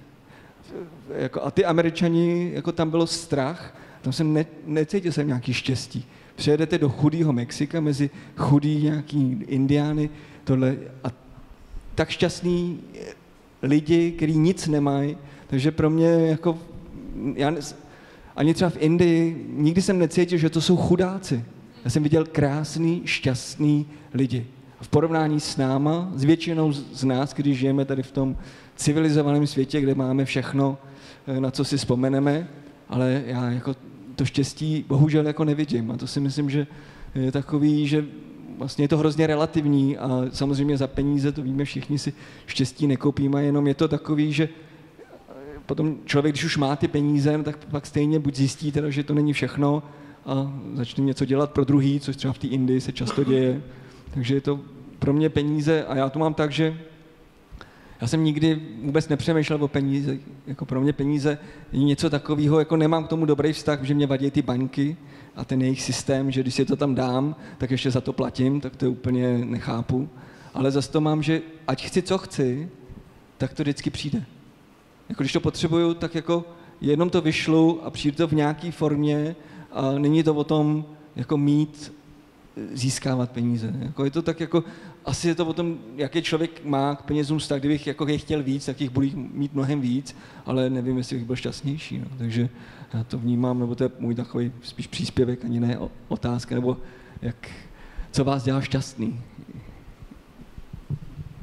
Jako, a ty Američani, jako tam bylo strach, tam jsem ne, necítil jsem nějaký štěstí. Přijedete do chudého Mexika mezi chudý nějaký indiány, tohle, a tak šťastný lidi, kteří nic nemají, takže pro mě jako, já ani třeba v Indii, nikdy jsem necítil, že to jsou chudáci. Já jsem viděl krásný, šťastný lidi. V porovnání s náma, s většinou z nás, když žijeme tady v tom civilizovaném světě, kde máme všechno, na co si vzpomeneme, ale já jako to štěstí bohužel jako nevidím. A to si myslím, že je takový, že vlastně je to hrozně relativní a samozřejmě za peníze, to víme všichni, si štěstí nekoupíme, jenom je to takový, že potom člověk, když už má ty peníze, tak pak stejně buď zjistí teda, že to není všechno a začne něco dělat pro druhý, což třeba v té Indii se často děje. Takže je to pro mě peníze a já to mám tak, že já jsem nikdy vůbec nepřemýšlel o peníze. Jako pro mě peníze je něco takového, jako nemám k tomu dobrý vztah, že mě vadí ty banky a ten jejich systém, že když si to tam dám, tak ještě za to platím, tak to úplně nechápu. Ale zase to mám, že ať chci, co chci, tak to vždycky přijde. Jako když to potřebuju, tak jako jenom to vyšlu a přijde to v nějaké formě a není to o tom jako mít, získávat peníze. Jako je to tak jako, asi je to o tom, jaký člověk má k penězům vztah. Kdybych jako je chtěl víc, tak jich budu mít mnohem víc, ale nevím, jestli bych byl šťastnější. No. Takže já to vnímám, nebo to je můj takový spíš příspěvek, ani ne otázka, nebo jak, co vás dělá šťastný.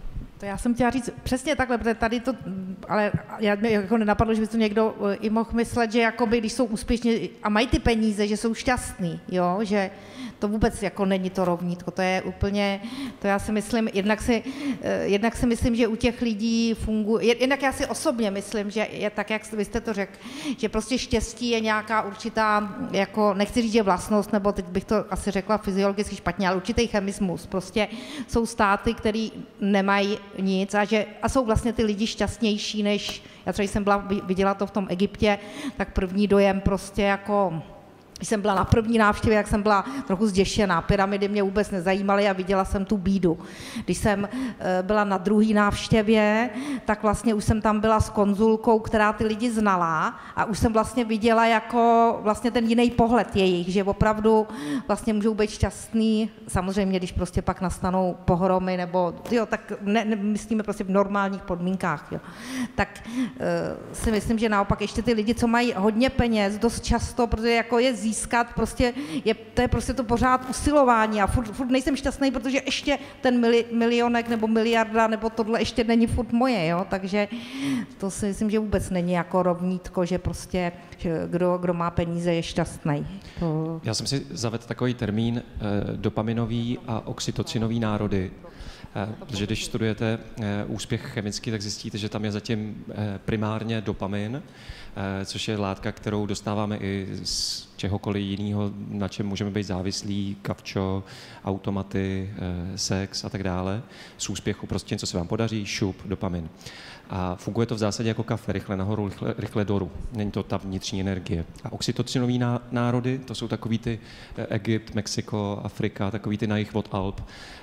To já jsem chtěla říct přesně takhle, protože tady to, ale já mi jako nenapadlo, že by to někdo i mohl myslet, že jakoby, když jsou úspěšní a mají ty peníze, že jsou šťastní, jo, že to vůbec jako není to rovnítko, to je úplně, to já si myslím, jednak si, jednak si myslím, že u těch lidí funguje, jednak já si osobně myslím, že je tak, jak vy jste to řekl, že prostě štěstí je nějaká určitá, jako nechci říct, že vlastnost, nebo teď bych to asi řekla fyziologicky špatně, ale určitý chemismus, prostě jsou státy, které nemají nic a, že, a jsou vlastně ty lidi šťastnější, než, já třeba jsem byla, viděla to v tom Egyptě, tak první dojem prostě jako, když jsem byla na první návštěvě, jak jsem byla trochu zděšená, pyramidy mě vůbec nezajímaly a viděla jsem tu bídu. Když jsem byla na druhé návštěvě, tak vlastně už jsem tam byla s konzulkou, která ty lidi znala a už jsem vlastně viděla jako vlastně ten jiný pohled jejich, že opravdu vlastně můžou být šťastný, samozřejmě, když prostě pak nastanou pohromy, nebo jo, tak ne, ne, myslíme prostě v normálních podmínkách, jo. Tak uh, si myslím, že naopak ještě ty lidi, co mají hodně peněz, dost často, protože jako je získat, prostě je, to je prostě to pořád usilování a furt, furt nejsem šťastný, protože ještě ten mili, milionek nebo miliarda nebo tohle ještě není furt moje, jo, takže to si myslím, že vůbec není jako rovnítko, že prostě že kdo, kdo má peníze je šťastný. To... Já jsem si zavedl takový termín eh, dopaminový a oxytocinový národy, eh, protože když studujete eh, úspěch chemický, tak zjistíte, že tam je zatím eh, primárně dopamin, eh, což je látka, kterou dostáváme i z čehokoliv jiného, na čem můžeme být závislí, kavčo, automaty, eh, sex a tak dále. Z úspěchu prostě něco se vám podaří, šup, dopamin. A funguje to v zásadě jako kafe, rychle nahoru, rychle, rychle dolů. Není to ta vnitřní energie. A oxytocinový národy, to jsou takový ty Egypt, Mexiko, Afrika, takový ty na jih od Alp,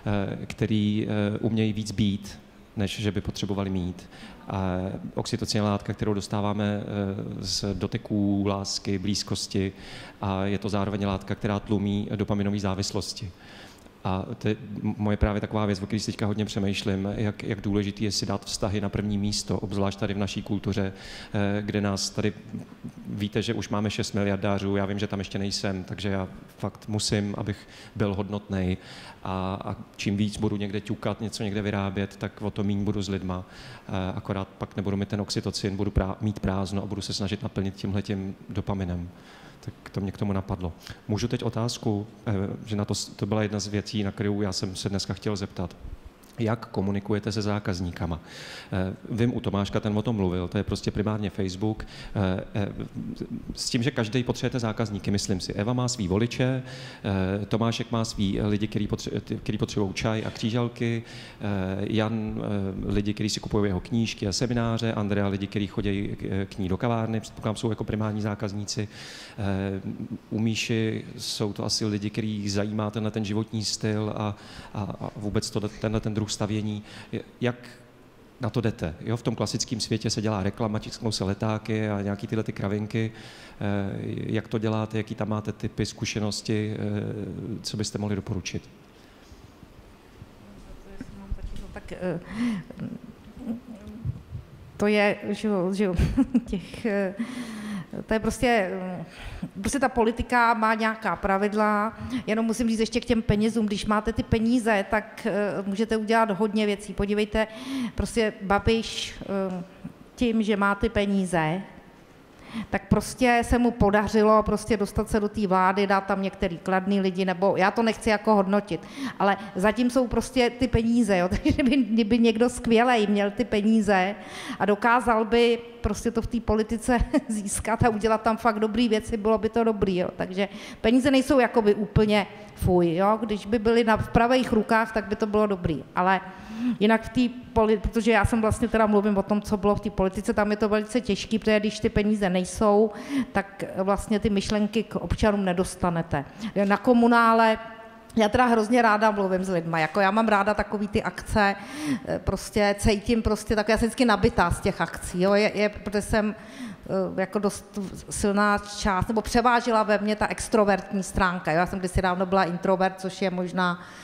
který umějí víc být, než že by potřebovali mít. A oxytocin je látka, kterou dostáváme z doteků, lásky, blízkosti a je to zároveň látka, která tlumí dopaminové závislosti. A to je moje právě taková věc, o které si teďka hodně přemýšlím, jak, jak důležitý je si dát vztahy na první místo, obzvlášť tady v naší kultuře, kde nás tady, víte, že už máme šest miliardářů, já vím, že tam ještě nejsem, takže já fakt musím, abych byl hodnotnej a, a čím víc budu někde ťukat, něco někde vyrábět, tak o to míň budu s lidma, akorát pak nebudu mít ten oxytocin, budu prá, mít prázdno a budu se snažit naplnit tímhletím dopaminem. Tak to mě k tomu napadlo. Můžu teď otázku, že na to, to byla jedna z věcí, na kterou já jsem se dneska chtěl zeptat. Jak komunikujete se zákazníkama? Vím, u Tomáška ten o tom mluvil, to je prostě primárně Facebook. S tím, že každý potřebujete zákazníky, myslím si. Eva má svý voliče, Tomášek má svý lidi, který, potře- který potřebují čaj a křížalky, Jan lidi, kteří si kupují jeho knížky a semináře, Andrea lidi, kteří chodí k ní do kavárny, předpokládám, jsou jako primární zákazníci. U Míši jsou to asi lidi, kteří zajímá tenhle ten životní styl a, a, a vůbec to, tenhle ten druh stavění. Jak na to jdete? Jo, v tom klasickém světě se dělá reklama, tisknou se letáky a nějaký tyhle ty kravinky. Jak to děláte, jaký tam máte typy, zkušenosti, co byste mohli doporučit? Tak to je, že, že těch... To je prostě, prostě ta politika má nějaká pravidla, jenom musím říct ještě k těm penězům, když máte ty peníze, tak můžete udělat hodně věcí. Podívejte, prostě Babiš tím, že má ty peníze, tak prostě se mu podařilo prostě dostat se do té vlády, dát tam některý kladný lidi, nebo já to nechci jako hodnotit, ale zatím jsou prostě ty peníze, jo, takže kdyby, kdyby někdo skvělej měl ty peníze a dokázal by prostě to v té politice získat a udělat tam fakt dobrý věci, bylo by to dobrý, jo, takže peníze nejsou jakoby úplně fuj, jo, když by byly na, v pravých rukách, tak by to bylo dobrý, ale jinak v té politice, protože já jsem vlastně teda mluvím o tom, co bylo v té politice, tam je to velice těžké, protože když ty peníze nejsou, tak vlastně ty myšlenky k občanům nedostanete. Na komunále já teda hrozně ráda mluvím s lidma, jako já mám ráda takový ty akce, prostě cítím prostě, tak já jsem vždycky nabitá z těch akcí, jo, je, je, protože jsem jako dost silná část, nebo převážila ve mně ta extrovertní stránka, jo, já jsem kdysi dávno byla introvert, což je možná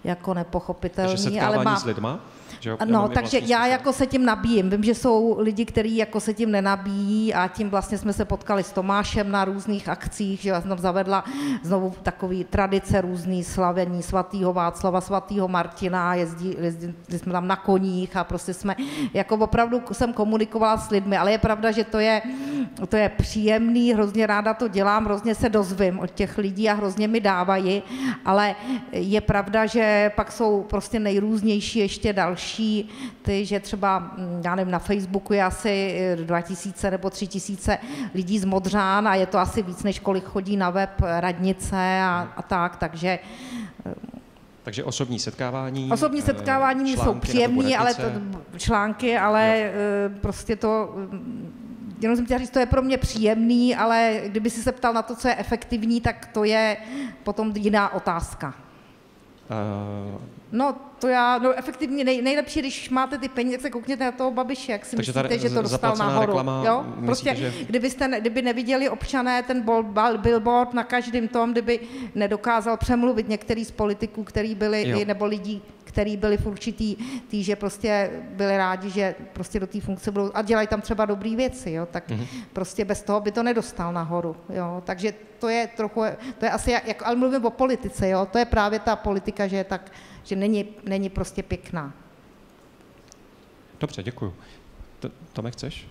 jako nepochopitelný. Takže setkávání ale má... s lidma? No, takže já jako se tím nabíjím. Vím, že jsou lidi, kteří jako se tím nenabíjí a tím vlastně jsme se potkali s Tomášem na různých akcích, že já jsem tam zavedla znovu takový tradice různý slavení svatýho Václava, svatýho Martina, jezdí, jezdí, jsme tam na koních a prostě jsme, jako opravdu jsem komunikovala s lidmi, ale je pravda, že to je, to je příjemný, hrozně ráda to dělám, hrozně se dozvím od těch lidí a hrozně mi dávají, ale je pravda, že pak jsou prostě nejrůznější ještě další ty, že třeba, já nevím, na Facebooku je asi dva tisíce nebo tři tisíce lidí z Modřán a je to asi víc, než kolik chodí na web radnice a, a tak, takže... Takže osobní setkávání... Osobní setkávání jsou příjemné, ale to, články, ale jo. prostě to... Jenom jsem chtěla říct, to je pro mě příjemný, ale kdyby si se ptal na to, co je efektivní, tak to je potom jiná otázka. Uh... No, to já, no efektivně, nej, nejlepší, když máte ty peníze, tak se koukněte na toho Babiše, jak si takže myslíte, že to dostal nahoru. Reklama, jo? Myslíte, prostě, že... kdybyste, kdyby neviděli občané ten billboard na každém tom, kdyby nedokázal přemluvit některý z politiků, který byli, jo. nebo lidí, který byli v určitý tý, že prostě byli rádi, že prostě do té funkce budou, a dělají tam třeba dobrý věci, jo? Tak mm-hmm. prostě bez toho by to nedostal nahoru. Jo? Takže to je trochu, to je asi, jak, ale mluvím o politice, jo? To je právě ta politika, že je tak, že není, není prostě pěkná. Dobře, děkuju. To, Tome, chceš?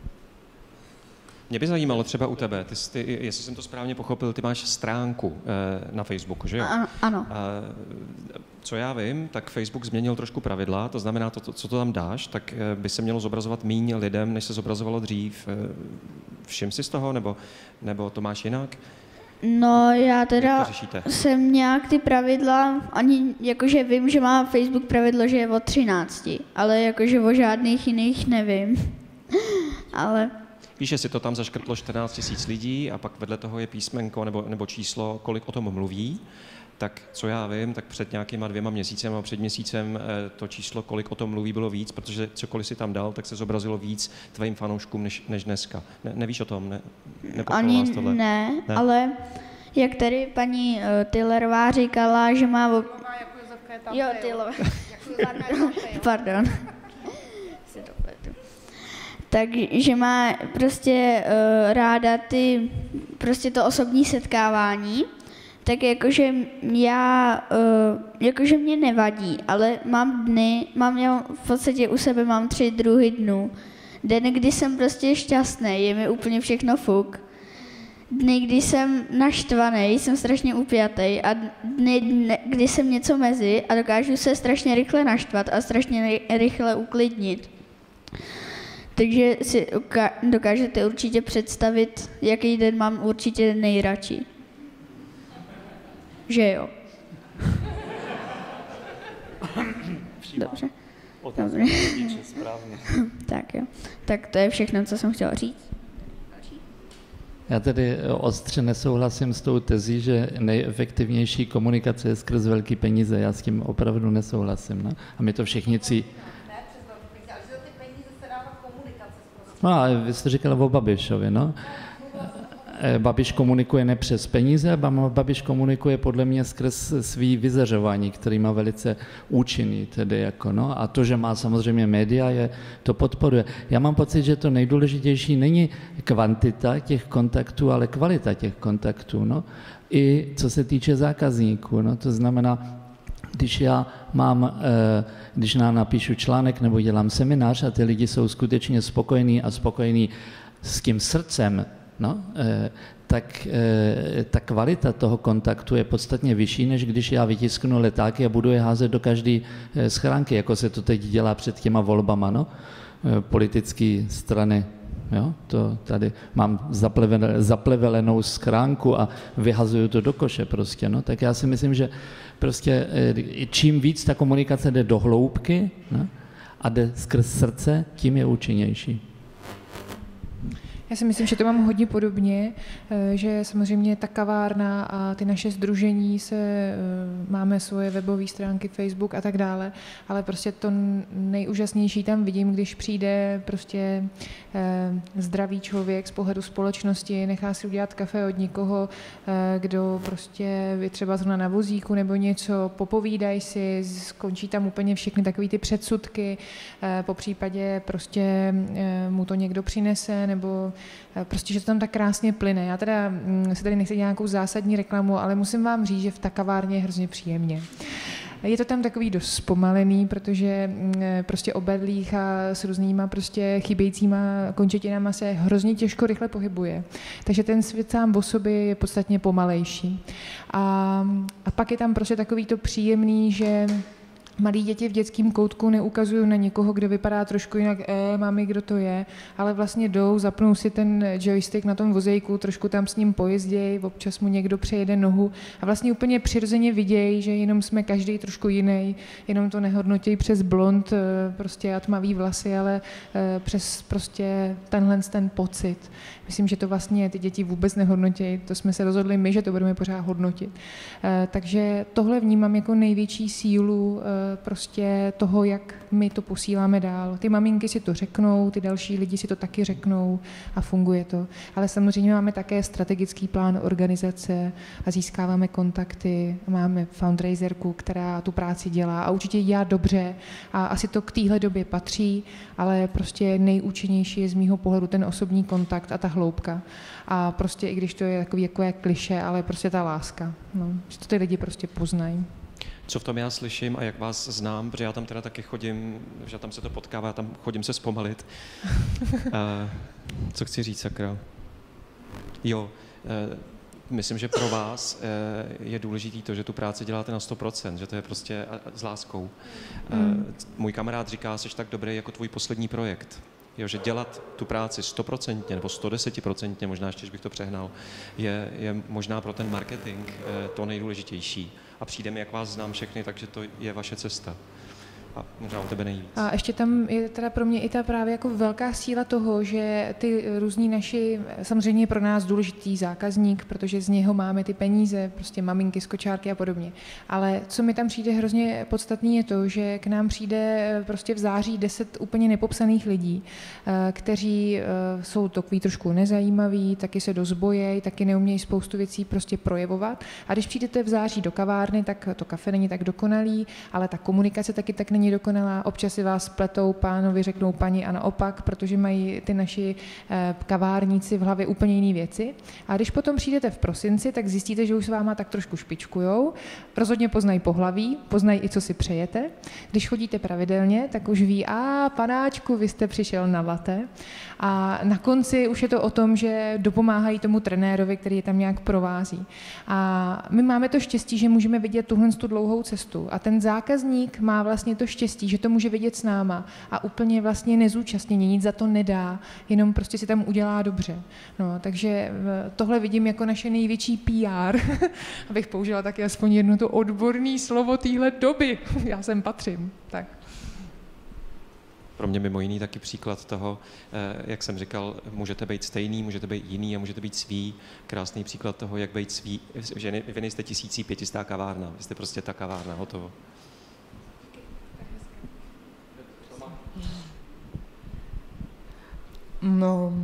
Mě by zajímalo třeba u tebe, ty, ty, jestli jsem to správně pochopil, ty máš stránku eh, na Facebooku, že jo? Ano. ano. Eh, co já vím, tak Facebook změnil trošku pravidla, to znamená, to, to, co to tam dáš, tak eh, by se mělo zobrazovat míň lidem, než se zobrazovalo dřív. Eh, všim si z toho, nebo, nebo to máš jinak? No já teda jsem nějak ty pravidla, ani jakože vím, že má Facebook pravidlo, že je o třinácti, ale jakože o žádných jiných nevím. ale... Víš, jestli to tam zaškrtlo čtrnáct tisíc lidí a pak vedle toho je písmenko nebo, nebo číslo, kolik o tom mluví, tak co já vím, tak před nějakýma dvěma měsícem a před měsícem to číslo, kolik o tom mluví, bylo víc, protože cokoliv si tam dal, tak se zobrazilo víc tvým fanouškům než, než dneska. Ne, nevíš o tom? Ne, Ani ne, ne, ale jak tady paní uh, Tillerová říkala, že má... O... Jo, Tillerová. Pardon. Takže má prostě uh, ráda ty, prostě to osobní setkávání, tak jakože já, uh, jakože mě nevadí, ale mám dny, mám já v podstatě u sebe mám tři druhy dnů. Den, kdy jsem prostě šťastný, je mi úplně všechno fuk. Dny, kdy jsem naštvaný, jsem strašně upjatý a dny, dny, kdy jsem něco mezi a dokážu se strašně rychle naštvat a strašně rychle uklidnit. Takže si dokážete určitě představit, jaký den mám určitě nejradši. Že jo? Dobře. Dobře. Tak jo. Tak to je všechno, co jsem chtěla říct. Já tedy ostře nesouhlasím s tou tezí, že nejefektivnější komunikace je skrz velký peníze. Já s tím opravdu nesouhlasím. Ne? A my to všichni cí... No a vy jste říkala o Babišovi, no. Babiš komunikuje ne přes peníze, Babiš komunikuje podle mě skrz svý vyzařování, který má velice účinný tedy jako, no. A to, že má samozřejmě média, je, to podporuje. Já mám pocit, že to nejdůležitější není kvantita těch kontaktů, ale kvalita těch kontaktů, no. I co se týče zákazníků, no. To znamená, když já mám, když já napíšu článek nebo dělám seminář a ty lidi jsou skutečně spokojení a spokojení s tím srdcem, no, tak ta kvalita toho kontaktu je podstatně vyšší, než když já vytisknu letáky a budu je házet do každé schránky, jako se to teď dělá před těma volbama, no, politické strany. Jo, to tady mám zaplevelenou schránku a vyhazuju to do koše prostě, no, tak já si myslím, že prostě čím víc ta komunikace jde do hloubky, no, a jde skrz srdce, tím je účinnější. Já si myslím, že to mám hodně podobně, že samozřejmě ta kavárna a ty naše sdružení se, máme svoje webové stránky, Facebook a tak dále, ale prostě to nejúžasnější tam vidím, když přijde prostě zdravý člověk z pohledu společnosti, nechá si udělat kafe od někoho, kdo prostě je třeba zrovna na vozíku nebo něco, popovídají si, skončí tam úplně všechny takové ty předsudky, po případě prostě mu to někdo přinese, nebo prostě, že to tam tak krásně plyne. Já teda se tady nechci dělat nějakou zásadní reklamu, ale musím vám říct, že v ta kavárně je hrozně příjemně. Je to tam takový dost zpomalený, protože prostě o berlích a s různýma prostě chybějícíma končetinama se hrozně těžko rychle pohybuje. Takže ten svět sám o sobě je podstatně pomalejší. A, a pak je tam prostě takový to příjemný, že malí děti v dětském koutku neukazují na někoho, kdo vypadá trošku jinak, eh, mami, kdo to je, ale vlastně jdou, zapnou si ten joystick na tom vozejku, trošku tam s ním pojezdějí, občas mu někdo přejede nohu a vlastně úplně přirozeně vidějí, že jenom jsme každý trošku jiný, jenom to nehodnotějí přes blond prostě a tmavý vlasy, ale eh, přes prostě tenhle ten pocit. Myslím, že to vlastně ty děti vůbec nehodnotějí, to jsme se rozhodli my, že to budeme pořád hodnotit. Eh, takže tohle vnímám jako největší sílu eh, prostě toho, jak my to posíláme dál. Ty maminky si to řeknou, ty další lidi si to taky řeknou a funguje to. Ale samozřejmě máme také strategický plán organizace a získáváme kontakty, máme fundraiserku, která tu práci dělá a určitě dělá dobře a asi to k téhle době patří, ale prostě nejúčinnější je z mýho pohledu ten osobní kontakt a ta hloubka. A prostě i když to je takový jako je kliše, ale prostě ta láska. No, že to ty lidi prostě poznají. Co v tom já slyším a jak vás znám, protože já tam teda taky chodím, že tam se to potkává, já tam chodím se zpomalit. uh, co chci říct, sakra? Jo, uh, myslím, že pro vás uh, je důležitý to, že tu práci děláte na sto procent, že to je prostě uh, s láskou. Uh, mm. Můj kamarád říká, jsi tak dobrý jako tvůj poslední projekt. Jo, že dělat tu práci stoprocentně nebo sto deset procent, možná ještě, bych to přehnal, je, je možná pro ten marketing uh, to nejdůležitější. A přijde mi, jak vás znám všechny, takže to je vaše cesta. A možná u tebe nejvíc. A ještě tam je teda pro mě i ta právě jako velká síla toho, že ty různí naši, samozřejmě je pro nás důležitý zákazník, protože z něho máme ty peníze, prostě maminky, skočárky a podobně. Ale co mi tam přijde hrozně podstatný je to, že k nám přijde prostě v září deset úplně nepopsaných lidí, kteří jsou takový trošku nezajímaví, taky se dozbojejí, taky neumějí spoustu věcí prostě projevovat. A když přijdete v září do kavárny, tak to kafe není tak dokonalý, ale ta komunikace taky tak není dokonalá. Občas si vás pletou pánovi, řeknou paní a naopak, protože mají ty naši kavárníci v hlavě úplně jiné věci. A když potom přijdete v prosinci, tak zjistíte, že už s váma tak trošku špičkujou. Rozhodně poznají pohlaví, poznají i, co si přejete. Když chodíte pravidelně, tak už ví, a panáčku, vy jste přišel na latte. A na konci už je to o tom, že dopomáhají tomu trenérovi, který je tam nějak provází. A my máme to štěstí, že můžeme vidět tuhle tu dlouhou cestu. A ten zákazník má vlastně to štěstí, že to může vidět s náma a úplně vlastně nezúčastnění, nic za to nedá, jenom prostě si tam udělá dobře. No, takže tohle vidím jako naše největší P R, abych použila taky aspoň jedno to odborné slovo téhle doby. Já sem patřím. Tak. Pro mě mimo jiný taky příklad toho, jak jsem říkal, můžete být stejný, můžete být jiný a můžete být svý. Krásný příklad toho, jak být svý, že vy nejste tisící pětistá kavárna, vy jste prostě ta kavárna, hotovo. No,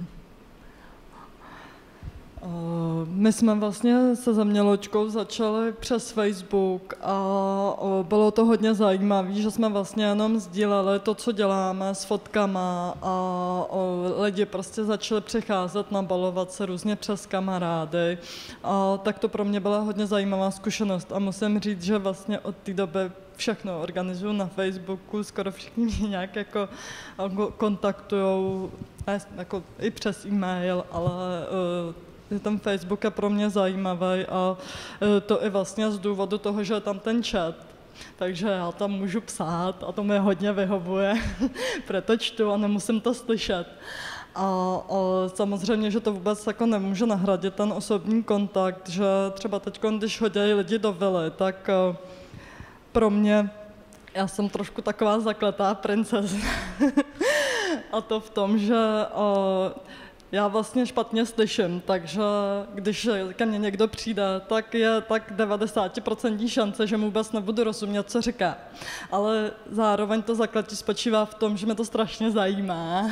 my jsme vlastně se Zeměloďkou začali přes Facebook a bylo to hodně zajímavé, že jsme vlastně jenom sdíleli to, co děláme s fotkama a lidi prostě začali přicházet, nabalovat se různě přes kamarády a tak to pro mě byla hodně zajímavá zkušenost a musím říct, že vlastně od té doby všechno organizuju na Facebooku, skoro všichni mě nějak jako kontaktujou, jako i přes e-mail, ale uh, ten Facebook je pro mě zajímavý a uh, to i vlastně z důvodu toho, že je tam ten chat. Takže já tam můžu psát a to mi hodně vyhovuje, proto čtu a nemusím to slyšet. A, a samozřejmě, že to vůbec jako nemůže nahradit ten osobní kontakt, že třeba teď, když chodí lidi do vily, tak uh, pro mě, já jsem trošku taková zakletá princezna. A to v tom, že uh, já vlastně špatně slyším, takže když ke mně někdo přijde, tak je tak devadesát procent šance, že mu vůbec nebudu rozumět, co říká. Ale zároveň to zakletí spočívá v tom, že mě to strašně zajímá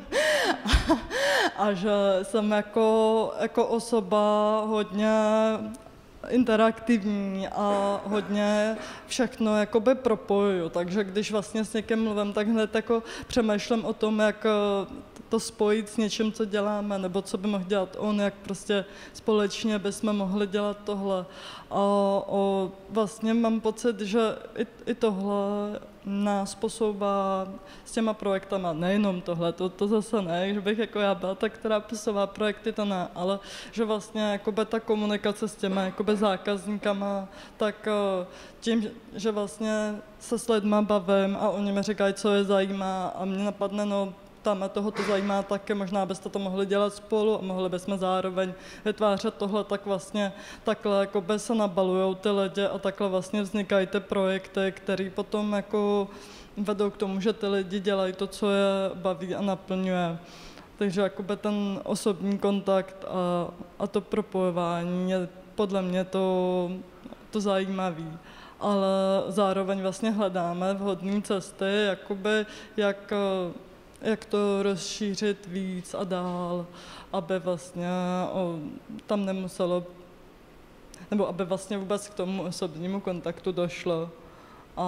a že jsem jako, jako osoba hodně interaktivní a hodně všechno jakoby propojuju, takže když vlastně s někým mluvím, tak hned jako přemýšlím o tom, jak to spojit s něčím, co děláme, nebo co by mohl dělat on, jak prostě společně bychom mohli dělat tohle. A o, vlastně mám pocit, že i, i tohle nás posouvá s těma projektama, nejenom tohle, to, to zase ne, že bych jako já byla ta, která posouvá projekty, to ne, ale že vlastně jakoby ta komunikace s těma jakoby zákazníkama, tak tím, že vlastně se s lidma bavím a oni mi říkají, co je zajímá a mě napadne, no tam toho to zajímá taky, možná byste to mohli dělat spolu a mohli bychom zároveň vytvářet tohle, tak vlastně takhle jakoby se nabalujou ty lidi a takhle vlastně vznikají ty projekty, které potom jako vedou k tomu, že ty lidi dělají to, co je baví a naplňuje. Takže jakoby ten osobní kontakt a, a to propojování je podle mě to, to zajímavé. Ale zároveň vlastně hledáme vhodné cesty, jakoby jak jak to rozšířit víc a dál, aby vlastně o, tam nemuselo, nebo aby vlastně vůbec k tomu osobnímu kontaktu došlo. A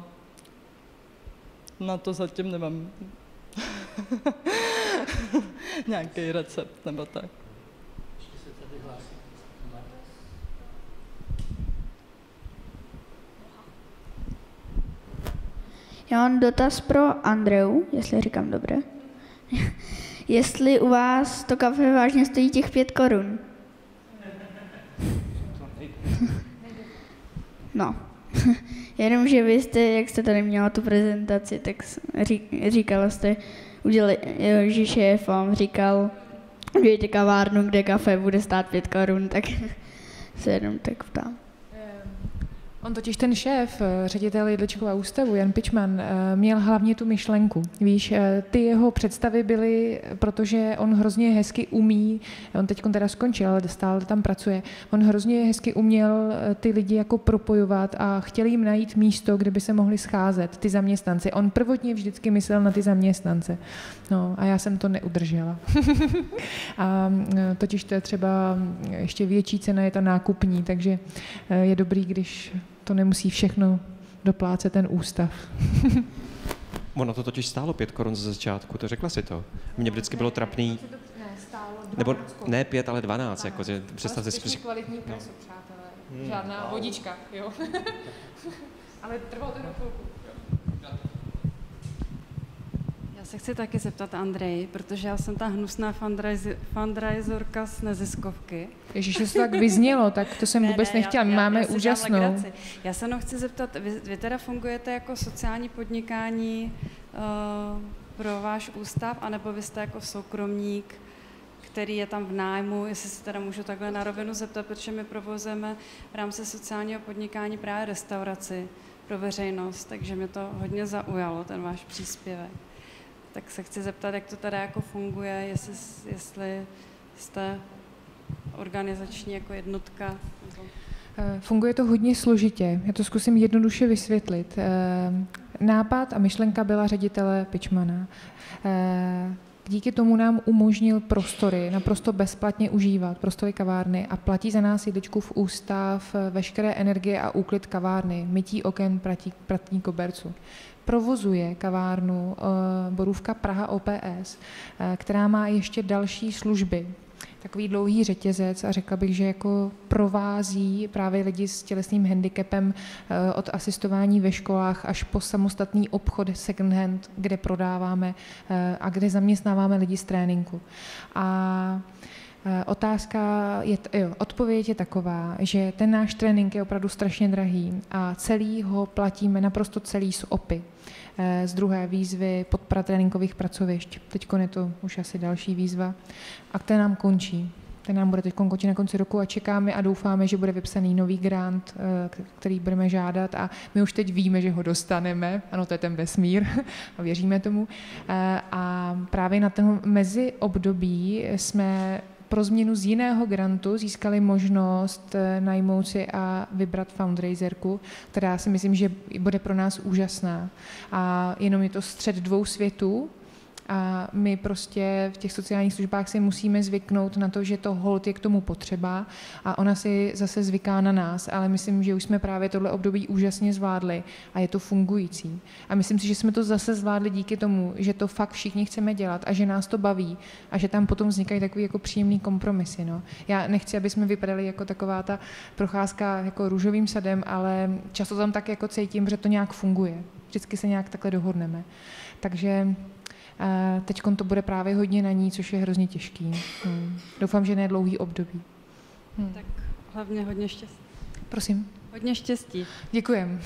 na to zatím nemám nějaký recept nebo tak. Já mám dotaz pro Andreu, jestli říkám dobře. Jestli u vás to kafe vážně stojí těch pět korun. No. Jenom, že vy jste, jak jste tady měla tu prezentaci, tak říkala jste, udělali, že šéf vám říkal, udělejte kavárnu, kde kafe bude stát pět korun, tak se jenom tak ptám. On totiž ten šéf, ředitel Jedličkova ústavu, Jan Pičman, měl hlavně tu myšlenku. Víš, ty jeho představy byly, protože on hrozně hezky umí, on teď teda skončil, ale stále tam pracuje, on hrozně hezky uměl ty lidi jako propojovat a chtěl jim najít místo, kde by se mohli scházet, ty zaměstnanci. On prvotně vždycky myslel na ty zaměstnance. No a já jsem to neudržela. A totiž to je třeba ještě větší cena, je ta nákupní, takže je dobrý, když to nemusí všechno doplácet ten ústav. Ono to totiž stálo pět korun ze začátku, to řekla si to. Mně vždycky bylo trapný. Nebo ne pět, ale dvanáct. Jako, že představte si. Ještě kvalitní preso, přátelé. Žádná wow. vodička, jo. Ale trvalo to do chvilku. Já se chci taky zeptat Andrej, protože já jsem ta hnusná fundraiserka z neziskovky. Ježiš, že se tak vyznělo, tak to jsem ne, vůbec ne, nechtěla. Já, Máme já, já úžasnou. Já se jenom chci zeptat, vy, vy teda fungujete jako sociální podnikání uh, pro váš ústav, anebo vy jste jako soukromník, který je tam v nájmu, jestli si teda můžu takhle na rovinu zeptat, protože my provozujeme v rámci sociálního podnikání právě restauraci pro veřejnost, takže mě to hodně zaujalo, ten váš příspěvek. Tak se chci zeptat, jak to teda jako funguje, jestli, jestli jste organizační jako jednotka. Funguje to hodně složitě, já to zkusím jednoduše vysvětlit. Nápad a myšlenka byla ředitele Pičmana. Díky tomu nám umožnil prostory naprosto bezplatně užívat, prostory kavárny a platí za nás Jedličkův ústav veškeré energie a úklid kavárny, mytí oken, pratí, pratní koberců. Provozuje kavárnu uh, Borůvka Praha O P S, uh, která má ještě další služby. Takový dlouhý řetězec a řekla bych, že jako provází právě lidi s tělesným handicapem uh, od asistování ve školách až po samostatný obchod second hand, kde prodáváme uh, a kde zaměstnáváme lidi z tréninku. A otázka je, jo, odpověď je taková, že ten náš trénink je opravdu strašně drahý a celý ho platíme naprosto celý z O P I, z druhé výzvy podpora tréninkových pracovišť. Teď je to už asi další výzva a která nám končí. ten nám bude teď končit na konci roku a čekáme a doufáme, že bude vypsaný nový grant, který budeme žádat a my už teď víme, že ho dostaneme, ano, to je ten vesmír a věříme tomu. A právě na ten meziobdobí jsme pro změnu z jiného grantu získali možnost najmout si a vybrat fundraiserku, která si myslím, že bude pro nás úžasná. A jenom je to střed dvou světů, a my prostě v těch sociálních službách si musíme zvyknout na to, že to hold je k tomu potřeba a ona si zase zvyká na nás, ale myslím, že už jsme právě tohle období úžasně zvládli a je to fungující. A myslím si, že jsme to zase zvládli díky tomu, že to fakt všichni chceme dělat a že nás to baví a že tam potom vznikají takový jako příjemný kompromisy. No. Já nechci, aby jsme vypadali jako taková ta procházka jako růžovým sadem, ale často tam tak jako cítím, že to nějak funguje. Vždycky se nějak takhle dohodneme. Takže teď to bude právě hodně na ní, což je hrozně těžký. Hmm. Doufám, že ne dlouhý období. Hmm. Tak hlavně hodně štěstí. Prosím. Hodně štěstí. Děkujem.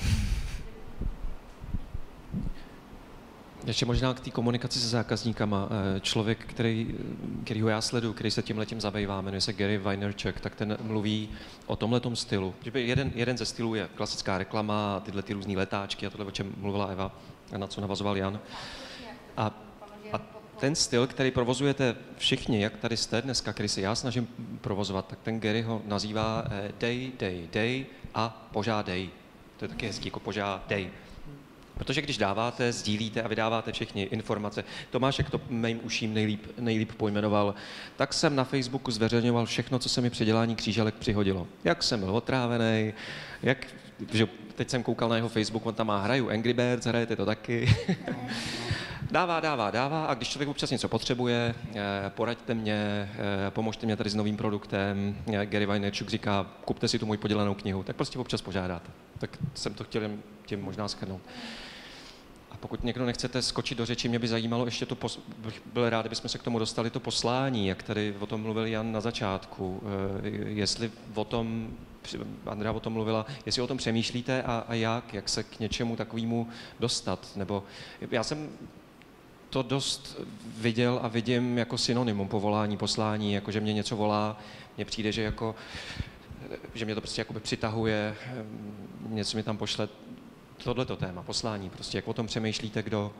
Ještě možná k té komunikaci se zákazníkama. Člověk, který, kterýho já sleduju, který se tímhletím zabývá, jmenuje se Gary Vaynerchuk, tak ten mluví o tomhletom stylu. Jeden, jeden ze stylů je klasická reklama, tyhle ty různý letáčky a tohle, o čem mluvila Eva a na co navazoval Jan. A A ten styl, který provozujete všichni, jak tady jste dneska, který se já snažím provozovat, tak ten Gary ho nazývá dej, dej, dej a požádej. To je taky hezký, jako požádej. Protože když dáváte, sdílíte a vydáváte všichni informace, Tomáš, jak to mým uším nejlíp, nejlíp pojmenoval, tak jsem na Facebooku zveřejňoval všechno, co se mi při dělání kříželek přihodilo. Jak jsem byl otrávený, jak, že teď jsem koukal na jeho Facebook, on tam má hraju Angry Birds, hrajete to taky. Dává, dává, dává a když člověk občas něco potřebuje, poraďte mě, pomožte mě tady s novým produktem, Gary Vaynerchuk říká, kupte si tu moji podělanou knihu, tak prostě občas požádáte. Tak jsem to chtěl tím možná shrnout. A pokud někdo nechcete skočit do řeči, mě by zajímalo ještě to, pos... bych byl rád, kdybychom se k tomu dostali, to poslání, jak tady o tom mluvil Jan na začátku, jestli o tom, Andrea o tom mluvila, jestli o tom přemýšlíte a, a jak, jak se k něčemu takovému dostat, nebo já jsem to dost viděl a vidím jako synonymum povolání, poslání, jako že mě něco volá, mně přijde, že jako, že mě to prostě jakoby přitahuje, něco mi tam pošle, tohleto téma, poslání, prostě jak o tom přemýšlíte, kdo,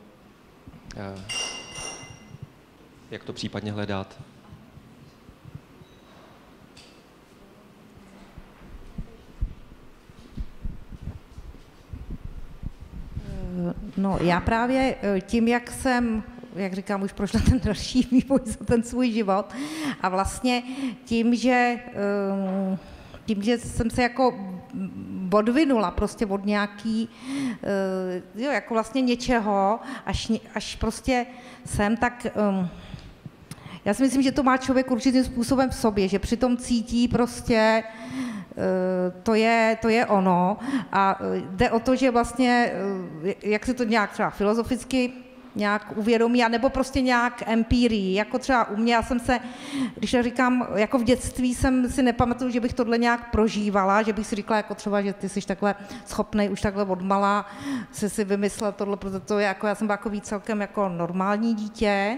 jak to případně hledat. No, já právě tím, jak jsem, jak říkám, už prošla ten další vývoj za ten svůj život a vlastně tím, že, tím, že jsem se jako odvinula prostě od nějaký, jo, jako vlastně něčeho, až, až prostě jsem, tak já si myslím, že to má člověk určitým způsobem v sobě, že přitom cítí prostě, to je, to je ono a jde o to, že vlastně, jak se to nějak třeba filozoficky nějak uvědomí, nebo prostě nějak empirii, jako třeba u mě, já jsem se, když říkám, jako v dětství jsem si nepamatuju, že bych tohle nějak prožívala, že bych si říkala jako třeba, že ty jsi takhle schopnej už takhle odmala, si si vymyslel tohle, protože to je jako, já jsem byla jako víc celkem jako normální dítě.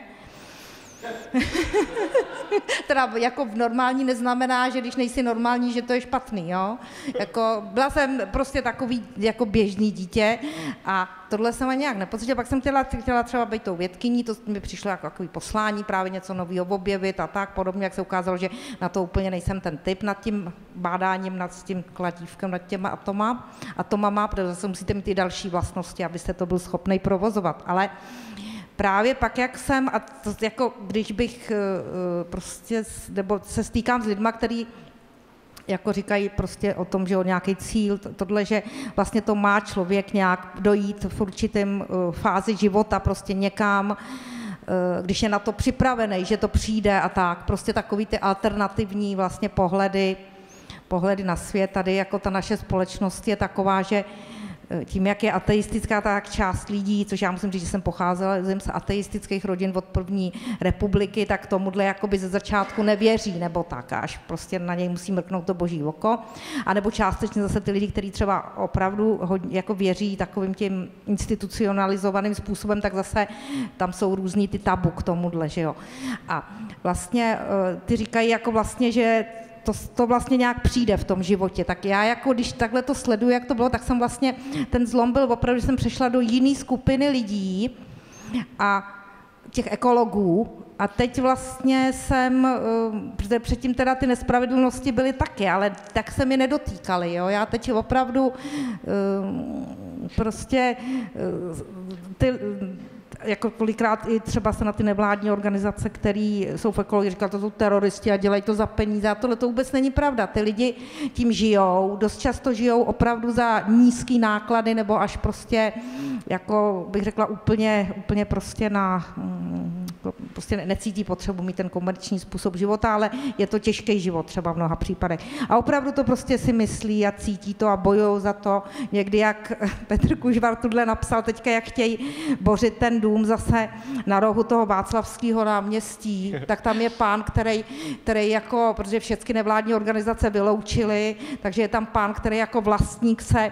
Teda jako normální neznamená, že když nejsi normální, že to je špatný, jo. Jako, byla jsem prostě takový jako běžný dítě a tohle jsem ani nějak nepocítila. Pak jsem chtěla, chtěla třeba být tou vědkyní, to mi přišlo jako takový poslání, právě něco nového objevit a tak podobně, jak se ukázalo, že na to úplně nejsem ten typ nad tím bádáním, nad tím kladívkem, nad těma atoma, atomama, protože zase musíte mít ty další vlastnosti, abyste to byl schopný provozovat. Ale právě pak, jak jsem, a to jako když bych prostě, nebo se stýkám s lidma, který jako říkají prostě o tom, že o nějaký cíl, tohle, že vlastně to má člověk nějak dojít v určitém fázi života prostě někam, když je na to připravený, že to přijde a tak, prostě takový ty alternativní vlastně pohledy, pohledy na svět. Tady jako ta naše společnost je taková, že tím, jak je ateistická tak část lidí, což já musím říct, že jsem pocházela z ateistických rodin od první republiky, tak tomuhle jakoby ze začátku nevěří, nebo tak, až prostě na něj musí mrknout to boží oko. A nebo částečně zase ty lidi, kteří třeba opravdu hodně, jako věří takovým tím institucionalizovaným způsobem, tak zase tam jsou různý ty tabu k tomuhle, že jo. A vlastně ty říkají jako vlastně, že To, to vlastně nějak přijde v tom životě. Tak já jako, když takhle to sleduju, jak to bylo, tak jsem vlastně, ten zlom byl opravdu, že jsem přešla do jiné skupiny lidí a těch ekologů a teď vlastně jsem, protože předtím teda ty nespravedlnosti byly taky, ale tak se mi nedotýkaly, jo. Já teď opravdu prostě ty, jako kolikrát i třeba se na ty nevládní organizace, které jsou v ekologii, říkali, to jsou teroristi a dělají to za peníze. A tohle to vůbec není pravda. Ty lidi tím žijou, dost často žijou opravdu za nízký náklady nebo až prostě, jako bych řekla, úplně, úplně prostě na, prostě necítí potřebu mít ten komerční způsob života, ale je to těžký život třeba v mnoha případech. A opravdu to prostě si myslí a cítí to a bojují za to. Někdy, jak Petr Kužvar tudle napsal teďka, jak chtějí bořit ten dům zase na rohu toho Václavského náměstí, tak tam je pán, který, který jako, protože všechny nevládní organizace vyloučily, takže je tam pán, který jako vlastník se,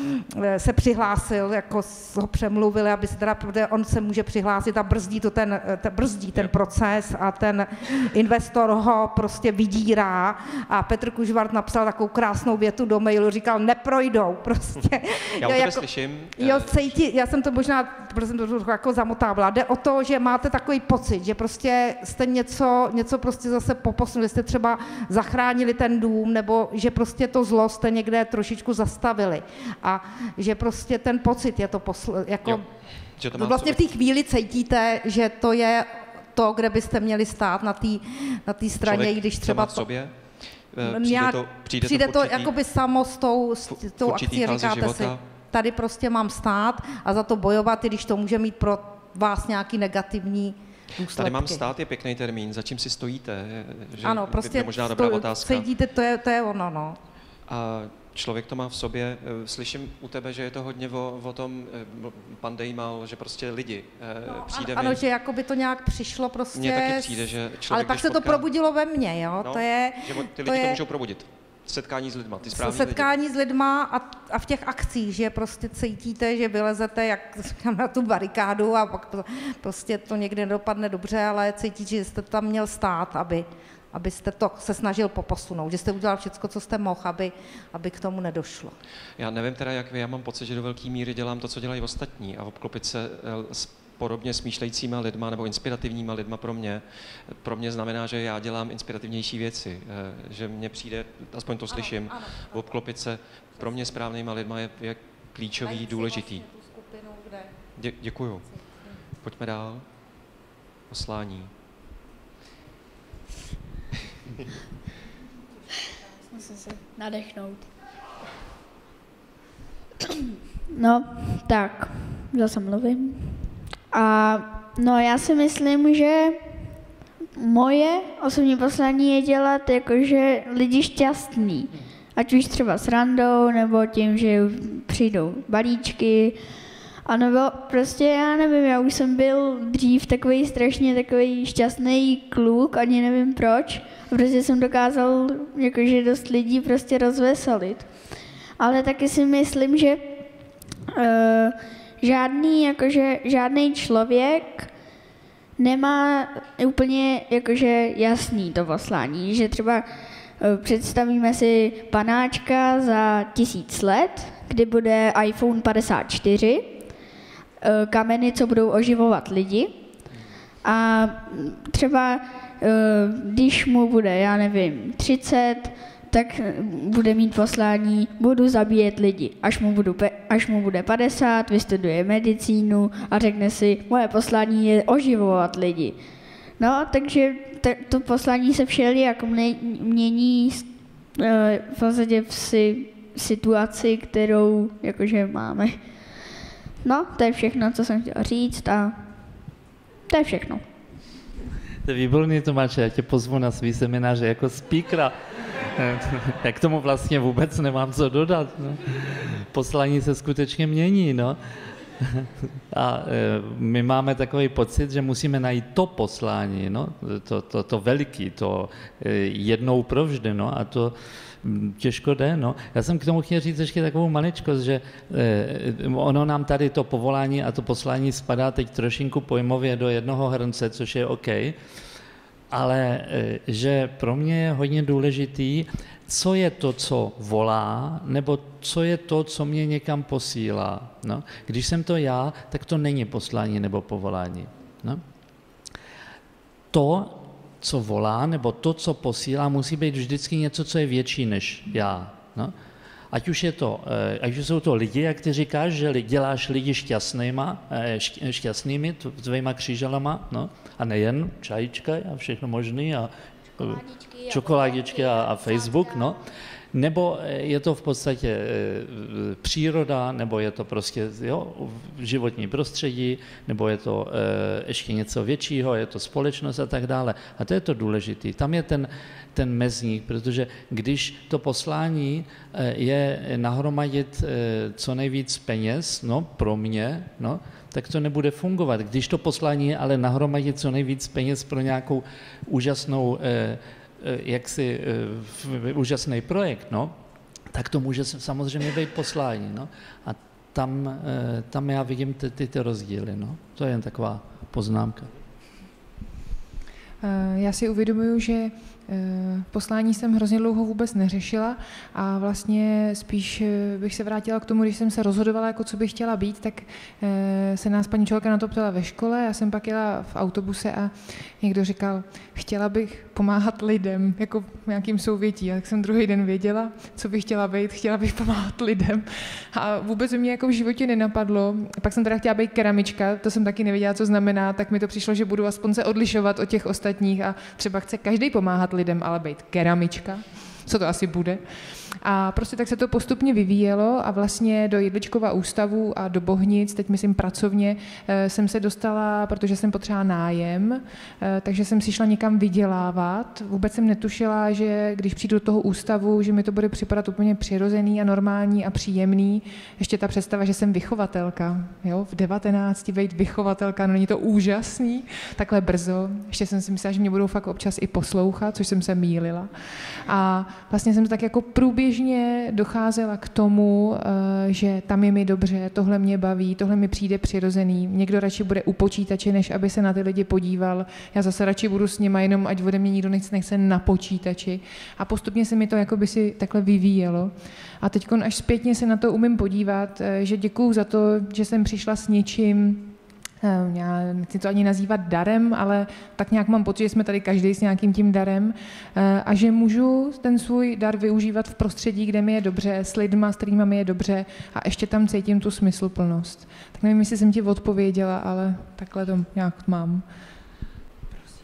se přihlásil, jako ho přemluvili, aby se teda, protože on se může přihlásit a brzdí to ten, ten, brzdí ten proces a ten investor ho prostě vydírá a Petr Kužvart napsal takovou krásnou větu do mailu, říkal, neprojdou prostě. Já u tebe jako, slyším. Jo, cítí, já jsem to možná, protože jsem to jako zamotávala. Jde o to, že máte takový pocit, že prostě jste něco, něco prostě zase poposunuli, jste třeba zachránili ten dům, nebo že prostě to zlo jste někde trošičku zastavili. A že prostě ten pocit je to posl, jako, jo, že to vlastně v té chvíli cítíte, že to je to, kde byste měli stát na té na té straně, člověk, i když třeba to... Sobě? Přijde nějak, to, přijde přijde to, to určitý, jakoby samo s tou, s tou akcí, říkáte života. Si, tady prostě mám stát a za to bojovat, i když to může mít pro vás nějaký negativní důsledky. Tady mám stát je pěkný termín, za čím si stojíte? Že ano, prostě je možná dobrá otázka. Cítíte, to je, to je ono, no. A člověk to má v sobě. Slyším u tebe, že je to hodně o, o tom, pan Dejmal, že prostě lidi no, přijde ano, mi. ano, že jako by to nějak přišlo prostě. Mně taky přijde, že člověk, ale pak se potká, to probudilo ve mně, jo, no, to je. Že ty to lidi je, to můžou probudit. Setkání s lidma, ty správní Setkání lidi. s lidma a, a v těch akcích, že prostě cítíte, že vylezete jak říkám, na tu barikádu a pak prostě to někdy nedopadne dobře, ale cítíte, že jste tam měl stát, aby, abyste to se snažil poposunout, že jste udělal všechno, co jste mohl, aby, aby k tomu nedošlo. Já nevím teda, jak vy, já mám pocit, že do velké míry dělám to, co dělají ostatní a obklopit se s podobně smýšlejícíma lidma nebo inspirativníma lidma pro mě. Pro mě znamená, že já dělám inspirativnější věci, že mně přijde, aspoň to slyším, ano, ano, obklopit se pro mě správnýma lidma je, je klíčový, najít důležitý. Vlastně Dě, děkuju. Pojďme dál. Poslání. Musím se nadechnout. No, tak, zase mluvím. A no, já si myslím, že moje osobní poslání je dělat jakože lidi šťastný. Ať už třeba s randou, nebo tím, že přijdou balíčky. A nebo prostě, já nevím, já už jsem byl dřív takový strašně takový šťastný kluk, ani nevím proč. Prostě jsem dokázal jakože dost lidí prostě rozveselit. Ale taky si myslím, že uh, žádný, jakože, žádný člověk nemá úplně jakože jasný to poslání, že třeba uh, představíme si panáčka za tisíc let, kdy bude iPhone padesát čtyři, uh, kameny, co budou oživovat lidi a třeba uh, když mu bude, já nevím, třicet, tak bude mít poslání, budu zabíjet lidi. Až mu, budu, až mu bude padesát, vystuduje medicínu a řekne si, moje poslání je oživovat lidi. No, takže t- to poslání se všelijak mění e, v podstatě v si, situaci, kterou jakože máme. No, to je všechno, co jsem chtěla říct a to je všechno. To je výborný, Tomáče, já tě pozvu na svý semináře jako speakera. Já k tomu vlastně vůbec nemám co dodat. No. Poslání se skutečně mění. No. A my máme takový pocit, že musíme najít to poslání, no, to, to, to veliký, to jednou provždy, no, a to těžko jde. No. Já jsem k tomu chtěl říct ještě takovou maličkost, že ono nám tady to povolání a to poslání spadá teď trošinku pojmově do jednoho hrnce, což je OK, ale že pro mě je hodně důležitý, co je to, co volá, nebo co je to, co mě někam posílá. No? Když jsem to já, tak to není poslání nebo povolání. No? To, co volá, nebo to, co posílá, musí být vždycky něco, co je větší než já. No? Ať už, je to, ať už jsou to lidi, jak ty říkáš, že děláš lidi šťastnýma, šťastnými tvýma křížalama, no? A nejen čajíčka a všechno možný a čokoládičky a, a Facebook, no. Nebo je to v podstatě e, příroda, nebo je to prostě jo, životní prostředí, nebo je to e, ještě něco většího, je to společnost a tak dále. A to je to důležité. Tam je ten, ten mezník, protože když to poslání e, je nahromadit e, co nejvíc peněz, no, pro mě, no, tak to nebude fungovat. Když to poslání je ale nahromadit co nejvíc peněz pro nějakou úžasnou e, jaksi uh, úžasný projekt, no, tak to může samozřejmě být poslání. No. A tam, uh, tam já vidím ty, ty, ty rozdíly. No. To je jen taková poznámka. Já si uvědomuju, že poslání jsem hrozně dlouho vůbec neřešila a vlastně spíš bych se vrátila k tomu, když jsem se rozhodovala, jako co bych chtěla být, tak se nás paní učitelka na to ptala ve škole, já jsem pak jela v autobuse a někdo říkal, chtěla bych pomáhat lidem, jako nějakým souvětí. A tak jsem druhý den věděla, co bych chtěla být, chtěla bych pomáhat lidem. A vůbec mě jako v životě nenapadlo. Pak jsem teda chtěla být keramička, to jsem taky nevěděla, co znamená, tak mi to přišlo, že budu aspoň se odlišovat od těch ostatních a třeba chce každý pomáhat lidem, ale být keramička, co to asi bude. A prostě tak se to postupně vyvíjelo a vlastně do Jedličkova ústavu a do Bohnic, teď myslím pracovně, jsem se dostala, protože jsem potřebovala nájem, takže jsem si šla někam vydělávat. Vůbec jsem netušila, že když přijdu do toho ústavu, že mi to bude připadat úplně přirozený a normální a příjemný. Ještě ta představa, že jsem vychovatelka, jo, v devatenácti být vychovatelka, no není to úžasný, takhle brzo. Ještě jsem si myslela, že mě budou fakt občas i poslouchat, což jsem se mýlila. A vlastně jsem to tak jako průběžně docházela k tomu, že tam je mi dobře, tohle mě baví, tohle mi přijde přirozený. Někdo radši bude u počítače, než aby se na ty lidi podíval. Já zase radši budu s nima, jenom ať ode mě nikdo nic nechce na počítači. A postupně se mi to jakoby si takhle vyvíjelo. A teď až zpětně se na to umím podívat, že děkuju za to, že jsem přišla s něčím, já nechci to ani nazývat darem, ale tak nějak mám pocit, že jsme tady každý s nějakým tím darem a že můžu ten svůj dar využívat v prostředí, kde mi je dobře, s lidma, s kterýma mi je dobře a ještě tam cítím tu smysluplnost. Tak nevím, jestli jsem ti odpověděla, ale takhle to nějak mám. Prosím.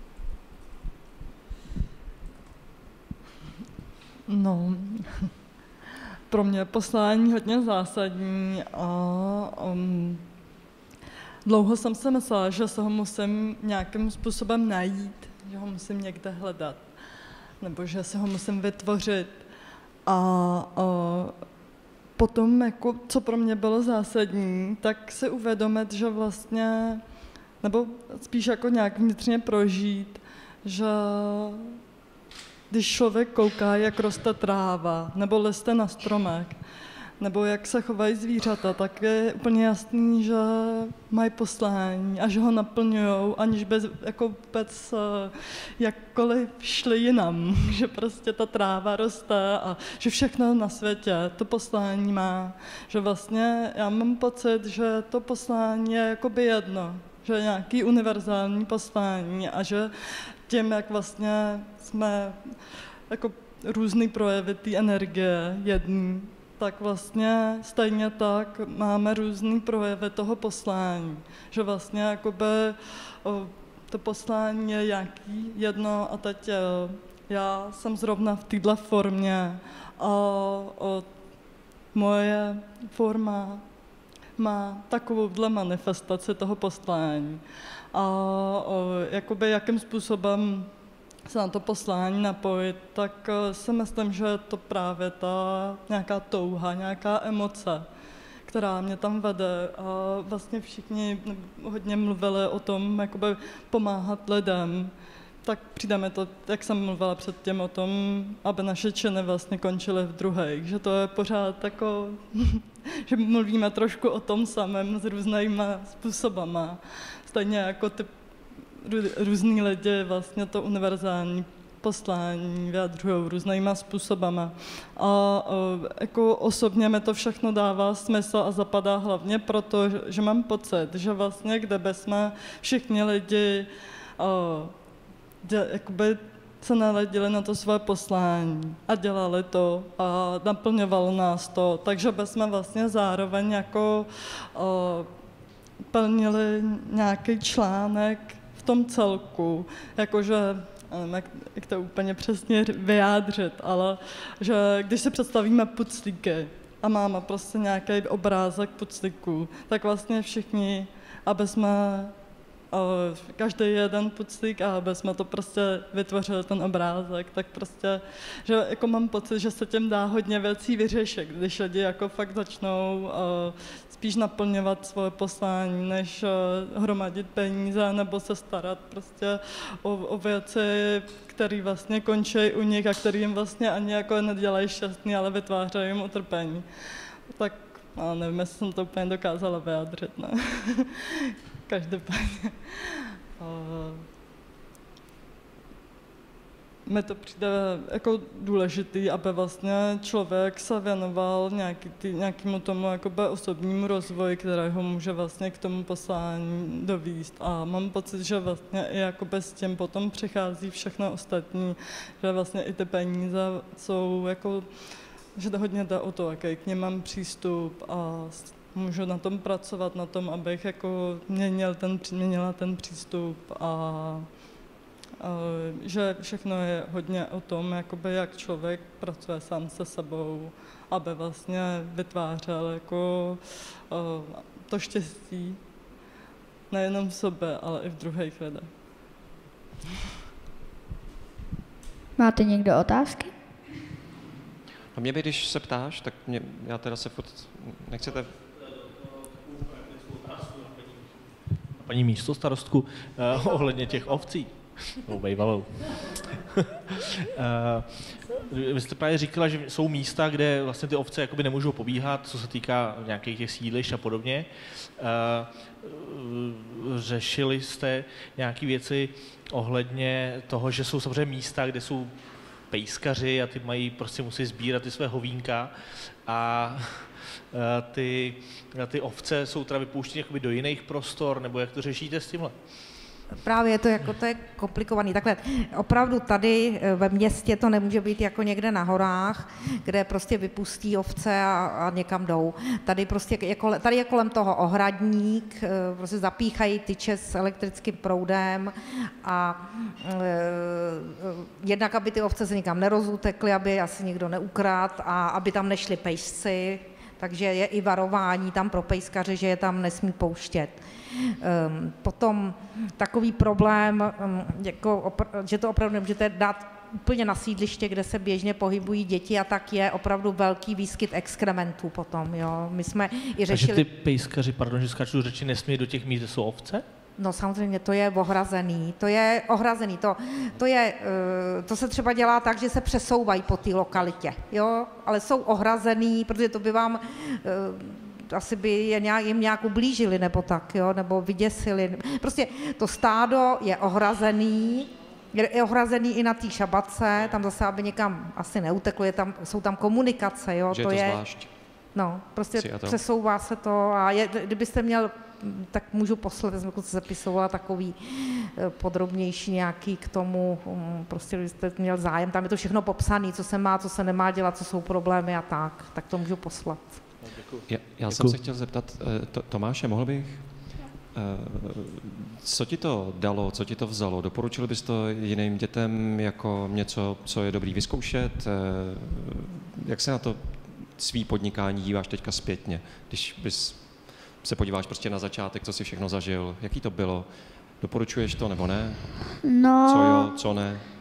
No, pro mě poslání hodně zásadní a um, dlouho jsem si myslela, že se ho musím nějakým způsobem najít, že ho musím někde hledat, nebo že si ho musím vytvořit. A, a potom, jako, co pro mě bylo zásadní, tak si uvědomit, že vlastně, nebo spíš jako nějak vnitřně prožít, že když člověk kouká, jak roste tráva, nebo listy na stromech, nebo jak se chovají zvířata, tak je úplně jasný, že mají poslání a že ho naplňují, aniž by jako vůbec jakkoliv šli jinam. Že prostě ta tráva roste a že všechno na světě to poslání má. Že vlastně já mám pocit, že to poslání je jakoby jedno, že je nějaký univerzální poslání a že tím, jak vlastně jsme jako různý projevy té energie jedný, tak vlastně stejně tak máme různý projevy toho poslání. Že vlastně jakoby o, to poslání je nějaký jedno a teď já jsem zrovna v této formě a o, moje forma má takovouhle manifestaci toho poslání. A o, jakoby jakým způsobem se na to poslání napojit, tak si myslím, že je to právě ta nějaká touha, nějaká emoce, která mě tam vede. A vlastně všichni hodně mluvili o tom, jakoby pomáhat lidem. Tak přijdeme to, jak jsem mluvila předtím o tom, aby naše činy vlastně končily v druhých, že to je pořád jako, že mluvíme trošku o tom samém s různýma způsobama. Stejně jako ty různý lidi vlastně to univerzální poslání vyjadřují různýma způsobama. A jako osobně mi to všechno dává smysl a zapadá hlavně proto, že mám pocit, že vlastně kde jsme všichni lidi jakoby se naladili na to své poslání a dělali to a naplňovalo nás to, takže bychom vlastně zároveň jako o, plnili nějaký článek v tom celku, jakože, nevím, jak, jak to úplně přesně vyjádřit, ale že když si představíme puclíky a máme prostě nějaký obrázek puclíků, tak vlastně všichni, aby jsme každý jeden puclík a aby jsme to prostě vytvořili ten obrázek, tak prostě, že jako mám pocit, že se tím dá hodně věcí vyřešit, když lidi jako fakt začnou uh, spíš naplňovat svoje poslání, než uh, hromadit peníze nebo se starat prostě o, o věci, které vlastně končí u nich a které jim vlastně ani jako nedělají šťastný, ale vytvářejí jim utrpení. Tak a nevím, jestli jsem to úplně dokázala vyjádřit, ne? Každopádně. Uh, mi to přijde jako důležitý, aby vlastně člověk se věnoval nějaký, tý, nějakému tomu jakoby osobnímu rozvoji, který ho může vlastně k tomu poslání dovést. A mám pocit, že vlastně i jakoby s tím potom přichází všechno ostatní, že vlastně i ty peníze jsou jako, že to hodně jde o to, jaký k nim mám přístup a můžu na tom pracovat, na tom, abych jako měnil ten, měnila ten přístup a, a že všechno je hodně o tom, jakoby jak člověk pracuje sám se sebou, aby vlastně vytvářel jako to štěstí nejenom v sobě, ale i v druhých lidech. Máte někdo otázky? A mě by, když se ptáš, tak mě, já teda se furt nechcete... Paní místostarostku uh, ohledně těch ovcí. No, bejvalou. uh, vy jste právě říkala, že jsou místa, kde vlastně ty ovce jakoby nemůžou pobíhat, co se týká nějakých těch sídlišť a podobně. Uh, řešili jste nějaké věci ohledně toho, že jsou samozřejmě místa, kde jsou pejskaři a ty mají, prostě musí sbírat ty své hovínka a ty, ty ovce jsou teda vypouštěny do jiných prostor, nebo jak to řešíte s tímhle? Právě je to jako, to je komplikovaný. Takhle, opravdu tady ve městě to nemůže být jako někde na horách, kde prostě vypustí ovce a, a někam jdou. Tady prostě je, kolem, tady je kolem toho ohradník, prostě zapíchají tyče s elektrickým proudem a e, jednak, aby ty ovce se nikam nerozútekly, aby asi nikdo neukradl a aby tam nešli pejsci, takže je i varování tam pro pejskaře, že je tam nesmí pouštět. Um, potom takový problém, um, jako opr- že to opravdu nemůžete dát úplně na sídliště, kde se běžně pohybují děti a tak je opravdu velký výskyt exkrementů potom, jo. My jsme i řešili... Takže ty pejskaři, pardon, že skáču do řeči, nesmí do těch míst, kde jsou ovce? No samozřejmě, to je ohrazený, to je ohrazený, to, to, je, to se třeba dělá tak, že se přesouvají po té lokalitě, jo, ale jsou ohrazený, protože to by vám, asi by je nějak, jim nějak ublížili nebo tak, jo, nebo vyděsili. Prostě to stádo je ohrazený, je ohrazený i na té šabace, tam zase, aby někam asi neuteklo, je tam, jsou tam komunikace, jo, že to je to je, zvlášť. No, prostě přesouvá se to a je, kdybyste měl, tak můžu poslat, já jsem se zapisovala takový podrobnější nějaký k tomu, prostě kdybyste měl zájem, tam je to všechno popsané, co se má, co se nemá dělat, co jsou problémy a tak, tak to můžu poslat. Já, já jsem se chtěl zeptat, to, Tomáše, mohl bych, co ti to dalo, co ti to vzalo? Doporučil bys to jiným dětem jako něco, co je dobrý vyzkoušet? Jak se na to svý podnikání díváš teďka zpětně, když bys se podíváš prostě na začátek, co jsi všechno zažil, jaký to bylo, doporučuješ to nebo ne? No, co jo, co ne?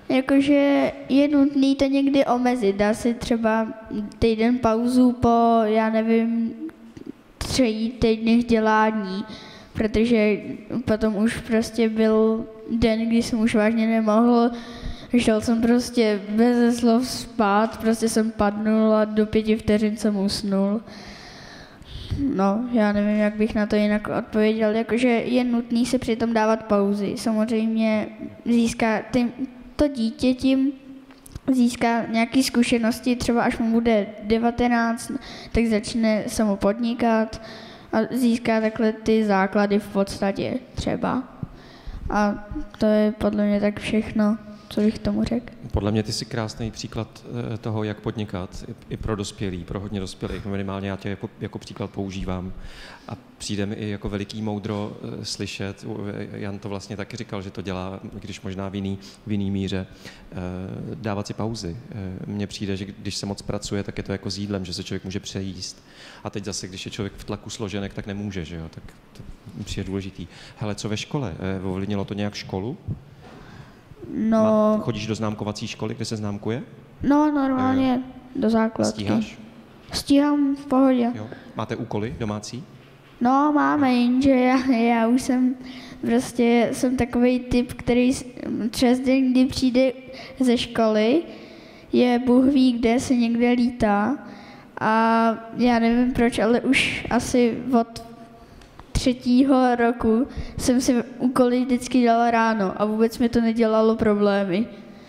jakože je nutný to někdy omezit. Dá si třeba týden pauzu po, já nevím, tři týdnech dělání, protože potom už prostě byl den, kdy jsem už vážně nemohl. Šel jsem prostě bez slov spát, prostě jsem padnul a do pěti vteřin jsem usnul. No, já nevím, jak bych na to jinak odpověděl, jakože je nutný se přitom dávat pauzy. Samozřejmě získá ty, to dítě tím získá nějaké zkušenosti, třeba až mu bude devatenáct, tak začne samo podnikat a získá takhle ty základy v podstatě třeba. A to je podle mě tak všechno, co bych tomu řekl. Podle mě ty jsi krásný příklad toho, jak podnikat i pro dospělí, pro hodně dospělých. Minimálně já tě jako, jako příklad používám. A přijde mi i jako veliký moudro slyšet, Jan to vlastně taky říkal, že to dělá, když možná v jiný, v jiný míře, dávat si pauzy. Mně přijde, že když se moc pracuje, tak je to jako s jídlem, že se člověk může přejíst. A teď zase, když je člověk v tlaku složenek, tak nemůže, že jo? Tak to mi přijde důležitý. Hele, co ve škole? Ovlivnilo to nějak školu? No, Má, chodíš do známkovací školy, kde se známkuje? No, normálně jo. Do základky. Stíháš? Stíhám v pohodě. Jo. Máte úkoly domácí? No, máme, jenže já, já už jsem prostě jsem takový typ, který přes den, kdy přijde ze školy, je Bůh ví, kde se někde lítá a já nevím proč, ale už asi od třetího roku jsem si úkoly vždycky dělala ráno a vůbec mi to nedělalo problémy.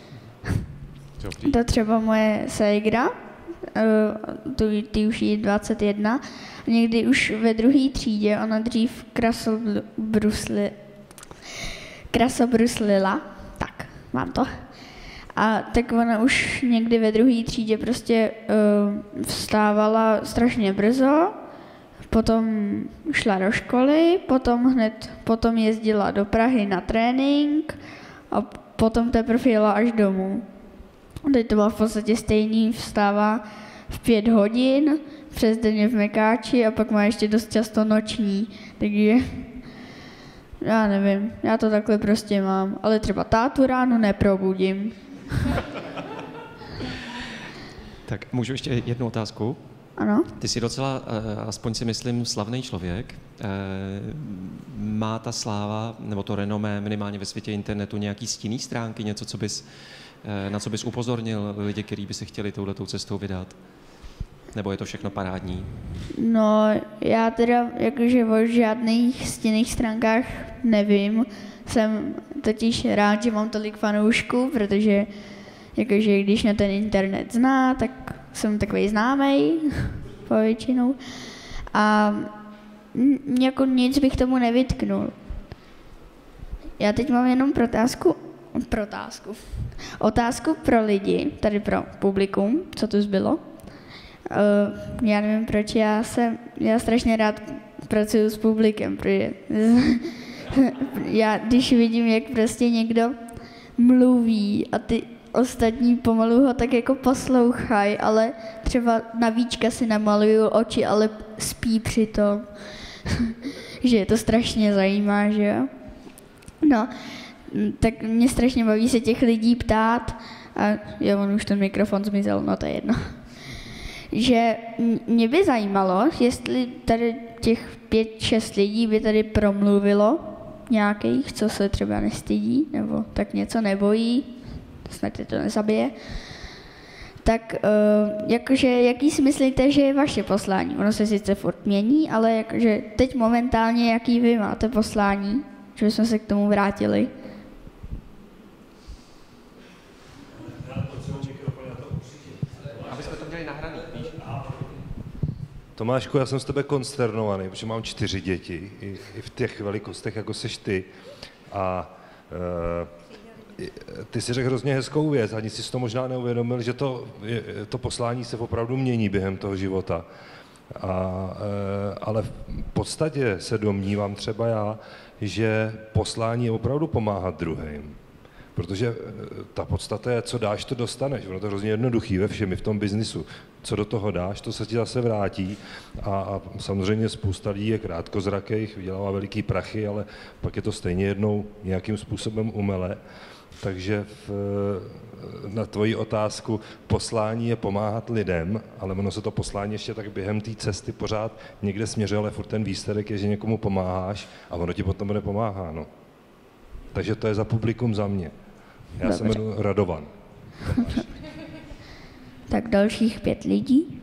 To třeba moje ségra, ty, ty už jí dvacet jedna, někdy už ve druhé třídě, ona dřív krasobrusli, krasobruslila, tak, mám to. A tak ona už někdy ve druhé třídě prostě uh, vstávala strašně brzo, potom šla do školy, potom hned potom jezdila do Prahy na trénink a potom teprve jela až domů. Teď to bylo v podstatě stejný, vstává v pět hodin, přes den je v Mekáči a pak má ještě dost často noční, takže já nevím, já to takhle prostě mám, ale třeba tátu ráno neprobudím. Tak můžu ještě jednu otázku? Ano. Ty jsi docela, aspoň si myslím, slavný člověk. Má ta sláva, nebo to renomé minimálně ve světě internetu nějaký stinný stránky, něco, co bys, na co bys upozornil lidi, kteří by se chtěli touhletou cestou vydat? Nebo je to všechno parádní? No, já teda jakože o žádných stinných stránkách nevím. Jsem totiž rád, že mám tolik fanoušků, protože jakože když na ten internet zná, tak jsem takový známej povětšinou. A jako nic bych tomu nevytknul. Já teď mám jenom protázku, protázku, otázku pro lidi, tady pro publikum, co tu zbylo. Uh, já nevím, proč já jsem, já strašně rád pracuji s publikem, protože já, když vidím, jak prostě někdo mluví a ty ostatní pomalu ho tak jako poslouchají, ale třeba na víčka si namalují oči, ale spí přitom, že je to strašně zajímá, že jo. No, tak mě strašně baví se těch lidí ptát a jo, on už ten mikrofon zmizel, no to je jedno. Že mě by zajímalo, jestli tady těch pět, šest lidí by tady promluvilo nějakých, co se třeba nestydí, nebo tak něco nebojí, snad je to nezabije. Tak uh, jakože, jaký si myslíte, že je vaše poslání? Ono se sice furt mění, ale jakože teď momentálně, jaký vy máte poslání, že bychom se k tomu vrátili? Aby jsme to měli nahraný, víš? Tomášku, já jsem z tebe konsternovaný, protože mám čtyři děti, i, i v těch velikostech, jako seš ty. A e, ty si řekl hrozně hezkou věc, ani si to možná neuvědomil, že to, to poslání se opravdu mění během toho života. A, e, ale v podstatě se domnívám třeba já, že poslání je opravdu pomáhat druhým. Protože ta podstata je, co dáš, to dostaneš. Ono to je hrozně jednoduchý ve všem, i v tom biznisu. Co do toho dáš, to se ti zase vrátí. A, a samozřejmě spousta lidí je krátkozrakých, vydělává veliký prachy, ale pak je to stejně jednou nějakým způsobem umele. Takže v, na tvoji otázku, poslání je pomáhat lidem, ale ono se to poslání ještě tak během té cesty pořád někde směřuje, ale furt ten výsledek je, že někomu pomáháš a ono ti potom bude pomáháno. Takže to je za publikum za mě. Já Dobře. se jmenuji Radovan. Tak dalších pět lidí.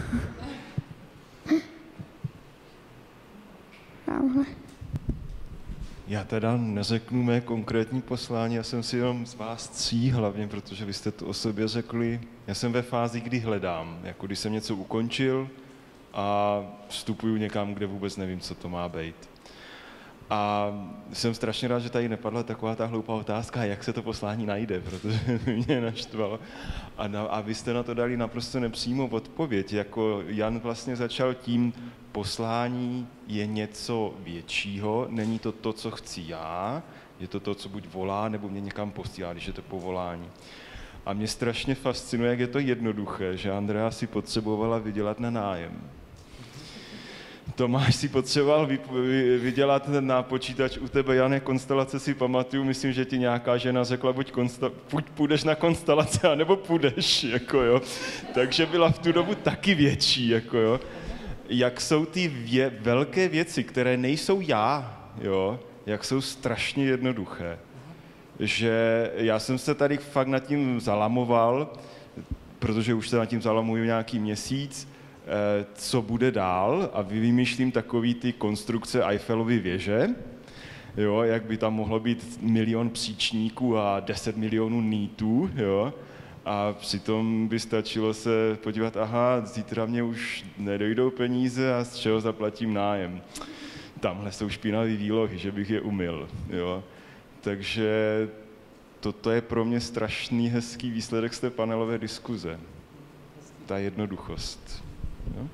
Tamhle. Já teda neřeknu mé konkrétní poslání, já jsem si jenom z vás cí, hlavně protože vy jste to o sobě řekli. Já jsem ve fázi, kdy hledám, jako když jsem něco ukončil a vstupuju někam, kde vůbec nevím, co to má být. A jsem strašně rád, že tady nepadla taková ta hloupá otázka, jak se to poslání najde, protože mě naštvalo. A, na, a vy jste na to dali naprosto nepřímou odpověď. Jako Jan vlastně začal tím, poslání je něco většího, není to to, co chci já, je to to, co buď volá, nebo mě někam posílá, když je to povolání. A mě strašně fascinuje, jak je to jednoduché, že Andrea si potřebovala vydělat na nájem. Tomáš si potřeboval vydělat na počítač u tebe, Jane, konstelace si pamatuju, myslím, že ti nějaká žena řekla, buď, konsta- buď půjdeš na konstelace, anebo půjdeš, jako jo. Takže byla v tu dobu taky větší, jako jo. Jak jsou ty vě- velké věci, které nejsou já, jo, jak jsou strašně jednoduché. Že já jsem se tady fakt nad tím zalamoval, protože už se nad tím zalamuju nějaký měsíc, co bude dál a vymýšlím takový ty konstrukce Eiffelovy věže, jo, jak by tam mohlo být milion příčníků a deset milionů nítů, jo, a přitom by stačilo se podívat, aha, zítra mě už nedojdou peníze a z čeho zaplatím nájem. Tamhle jsou špinavé výlohy, že bych je umyl, jo. Takže toto je pro mě strašný hezký výsledek z té panelové diskuze. Ta jednoduchost. Jo?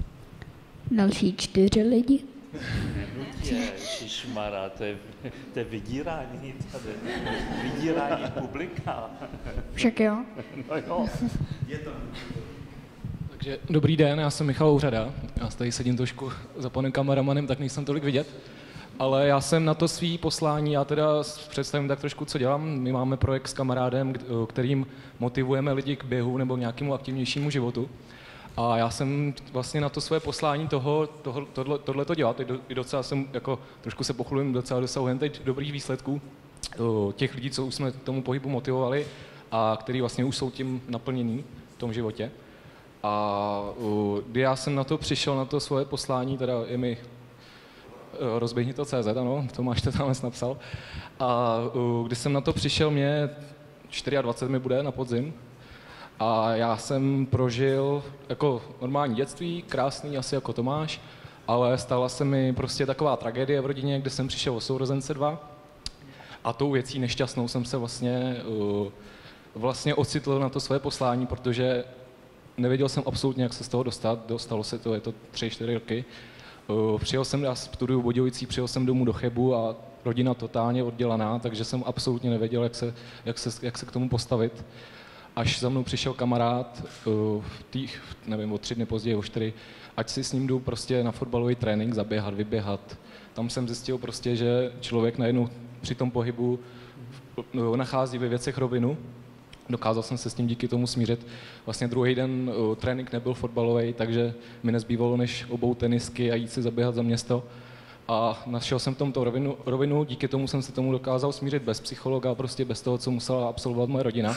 Další čtyři lidi. Nenutě, ježišmarja, to je, to je vydírání tady. Vydírání publika. Však jo. No jo. Je to. Takže dobrý den, já jsem Michal Ouřada. Já tady sedím trošku za panem kameramanem, tak nejsem tolik vidět. Ale já jsem na to svý poslání, já teda představím tak trošku, co dělám. My máme projekt s kamarádem, kterým motivujeme lidi k běhu nebo k nějakému aktivnějšímu životu. A já jsem vlastně na to své poslání toho, toho tohle, tohleto dělat. I docela jsem, jako trošku se pochlubím, docela dosahujeme teď dobrých výsledků těch lidí, co už jsme k tomu pohybu motivovali a který vlastně už jsou tím naplnění v tom životě. A kdy já jsem na to přišel, na to svoje poslání, teda je mi rozběhni to tečka cé zet, ano, Tomáš to tamhle napsal. A když jsem na to přišel, mě dvacet čtyři mi bude na podzim. A já jsem prožil jako normální dětství, krásný, asi jako Tomáš, ale stala se mi prostě taková tragédie v rodině, kde jsem přišel o sourozence dva. A tou věcí nešťastnou jsem se vlastně, vlastně ocitl na to své poslání, protože nevěděl jsem absolutně, jak se z toho dostat. Dostalo se to, je to tři, čtyři roky. Přijel jsem, já studuju v Budějovicích, přijel jsem domů do Chebu a rodina totálně oddělaná, takže jsem absolutně nevěděl, jak se, jak se, jak se k tomu postavit. Až za mnou přišel kamarád, v těch, nevím, o tři dny později, o čtyři, ať si s ním jdu prostě na fotbalový trénink, zaběhat, vyběhat. Tam jsem zjistil prostě, že člověk najednou při tom pohybu nachází ve věcech rovinu. Dokázal jsem se s tím díky tomu smířit. Vlastně druhý den uh, trénink nebyl fotbalový, takže mi nezbývalo, než obout tenisky a jít si zaběhat za město. A našel jsem v tomto rovinu, rovinu, díky tomu jsem se tomu dokázal smířit bez psychologa, prostě bez toho, co musela absolvovat moje rodina.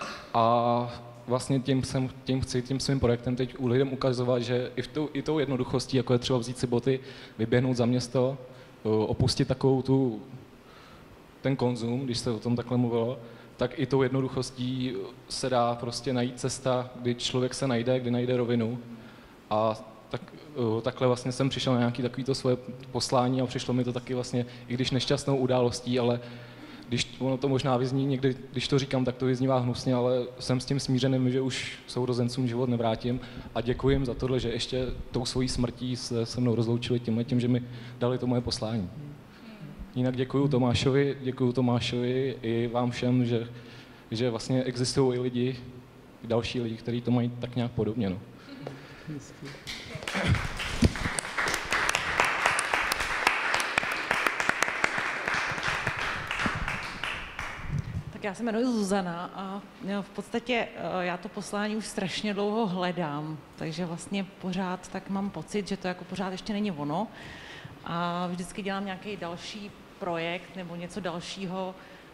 A vlastně tím, jsem, tím chci tím svým projektem teď u lidem ukazovat, že i, v tou, i tou jednoduchostí, jako je třeba vzít si boty, vyběhnout za město, uh, opustit takovou tu, ten konzum, když se o tom takhle mluvilo, tak i tou jednoduchostí se dá prostě najít cesta, kdy člověk se najde, kdy najde rovinu. A tak, takhle vlastně jsem přišel na nějaké takovéto svoje poslání a přišlo mi to taky vlastně, i když nešťastnou událostí, ale když ono to možná vyzní, někdy, když to říkám, tak to vyznívá hnusně, ale jsem s tím smířeným, že už sourozencům život nevrátím a děkuji jim za tohle, že ještě tou svojí smrtí se se mnou rozloučili tímhle tím, že mi dali to moje poslání. Jinak děkuju Tomášovi, děkuju Tomášovi i vám všem, že, že vlastně existují i lidi, další lidi, kteří to mají tak nějak podobně. No. Tak já se jmenuji Zuzana a v podstatě já to poslání už strašně dlouho hledám, takže vlastně pořád tak mám pocit, že to jako pořád ještě není ono a vždycky dělám nějaký další projekt nebo něco dalšího.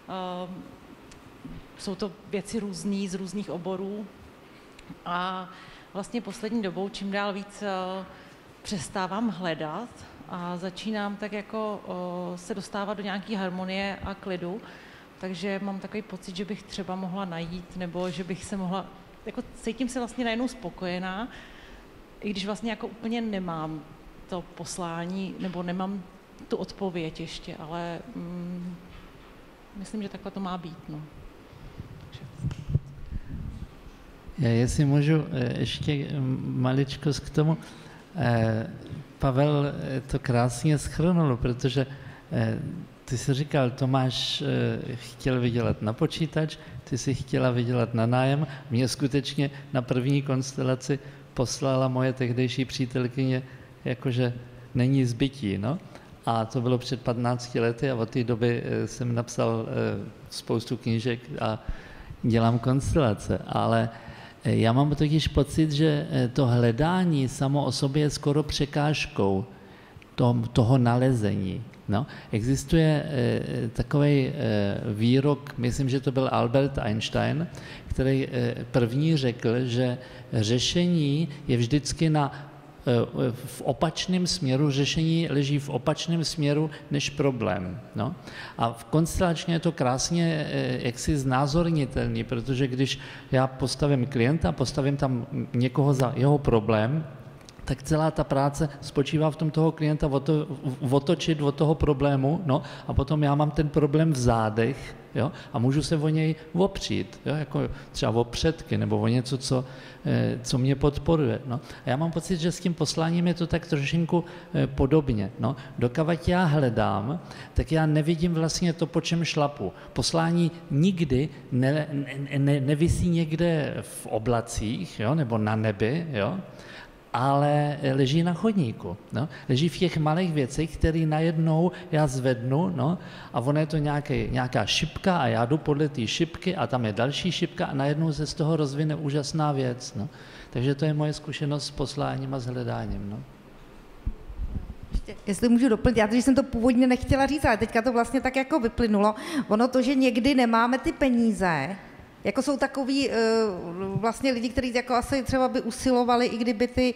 Jsou to věci různý, z různých oborů a vlastně poslední dobou čím dál víc přestávám hledat a začínám tak jako se dostávat do nějaké harmonie a klidu. Takže mám takový pocit, že bych třeba mohla najít, nebo že bych se mohla, jako cítím se vlastně najednou spokojená, i když vlastně jako úplně nemám to poslání, nebo nemám tu odpověď ještě, ale mm, myslím, že takhle to má být, no. Já jestli můžu ještě maličkost k tomu. Pavel to krásně shrnul, protože ty jsi říkal, Tomáš chtěl vydělat na počítač, ty jsi chtěla vydělat na nájem. Mě skutečně na první konstelaci poslala moje tehdejší přítelkyně, jakože není zbytí, no. A to bylo před patnácti lety a od té doby jsem napsal spoustu knížek a dělám konstelace, ale já mám totiž pocit, že to hledání samo o sobě je skoro překážkou toho nalezení. No, existuje e, takový e, výrok, myslím, že to byl Albert Einstein, který e, první řekl, že řešení je vždycky na, e, v opačném směru, řešení leží v opačném směru než problém. No? A v konstelačně je to krásně e, jaksi znázornitelný, protože když já postavím klienta, postavím tam někoho za jeho problém, tak celá ta práce spočívá v tom toho klienta otočit od toho problému, no, a potom já mám ten problém v zádech, jo, a můžu se o něj opřít, jo, jako třeba o předky nebo o něco, co, co mě podporuje. No. A já mám pocit, že s tím posláním je to tak trošinku podobně. No. Dokavať já hledám, tak já nevidím vlastně to, po čem šlapu. Poslání nikdy ne, ne, ne, nevisí někde v oblacích, jo, nebo na nebi, jo, ale leží na chodníku. No? Leží v těch malých věcech, které najednou já zvednu, no? A ono je to nějaký, nějaká šipka a já jdu podle té šipky a tam je další šipka a najednou se z toho rozvine úžasná věc. No? Takže to je moje zkušenost s posláním a s hledáním. No? Jestli můžu doplnit, já to, že jsem to původně nechtěla říct, ale teďka to vlastně tak jako vyplynulo. Ono to, že někdy nemáme ty peníze, jako jsou takový uh, vlastně lidi, kteří jako asi třeba by usilovali, i kdyby ty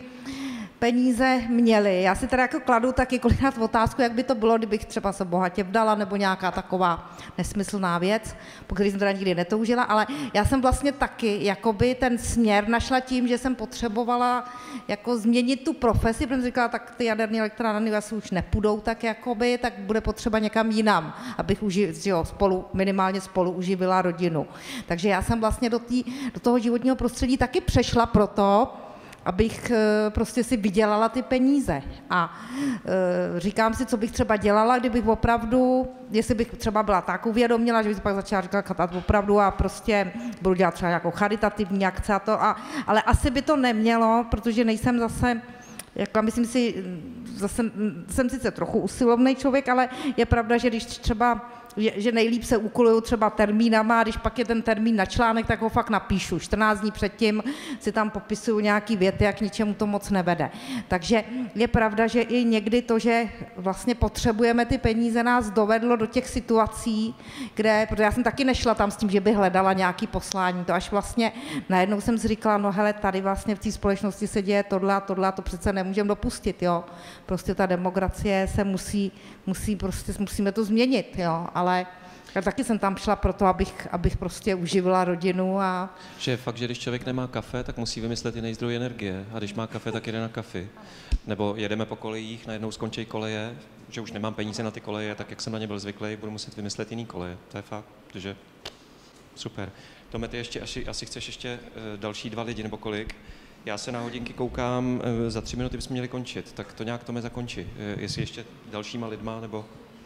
peníze měli. Já si teda jako kladu taky kolikrát otázku, jak by to bylo, kdybych třeba se bohatě vdala, nebo nějaká taková nesmyslná věc, po který jsem teda nikdy netoužila, ale já jsem vlastně taky jakoby ten směr našla tím, že jsem potřebovala jako změnit tu profesi, protože jsem říkala, tak ty jaderné elektrárny asi už nepůjdou tak jakoby, tak bude potřeba někam jinam, abych uži, jo, spolu, minimálně spolu uživila rodinu. Takže já jsem vlastně do, tý, do toho životního prostředí taky přešla proto, abych prostě si vydělala ty peníze. A e, říkám si, co bych třeba dělala, kdybych opravdu, jestli bych třeba byla tak uvědomila, že bych pak začala říkat katat opravdu a prostě budu dělat třeba nějakou charitativní akce a to, a, ale asi by to nemělo, protože nejsem zase, jako myslím si, zase jsem sice trochu usilovný člověk, ale je pravda, že když třeba Že, že nejlíp se úkolují třeba termínama a když pak je ten termín na článek, tak ho fakt napíšu. čtrnáct dní předtím si tam popisuju nějaký věty a k ničemu to moc nevede. Takže je pravda, že i někdy to, že vlastně potřebujeme ty peníze, nás dovedlo do těch situací, kde, protože já jsem taky nešla tam s tím, že by hledala nějaký poslání, to až vlastně najednou jsem si říkala, no hele, tady vlastně v té společnosti se děje tohle a tohle a to přece nemůžeme dopustit, jo. Prostě ta demokracie se musí, musí prostě, musíme to změnit, jo. Ale já taky jsem tam šla proto, abych, abych prostě uživila rodinu a... Že je fakt, že když člověk nemá kafe, tak musí vymyslet jiný zdroj energie. A když má kafe, tak jede na kafe. Nebo jedeme po kolejích, najednou skončí koleje, že už nemám peníze na ty koleje, tak jak jsem na ně byl zvyklý, budu muset vymyslet jiný koleje. To je fakt, protože super. Tome, ty ještě asi, asi chceš ještě další dva lidi, nebo kolik? Já se na hodinky koukám, za tři minuty bychom měli končit, tak to nějak Tome zakončí. Jestli ještě dalšíma lidma, nebo...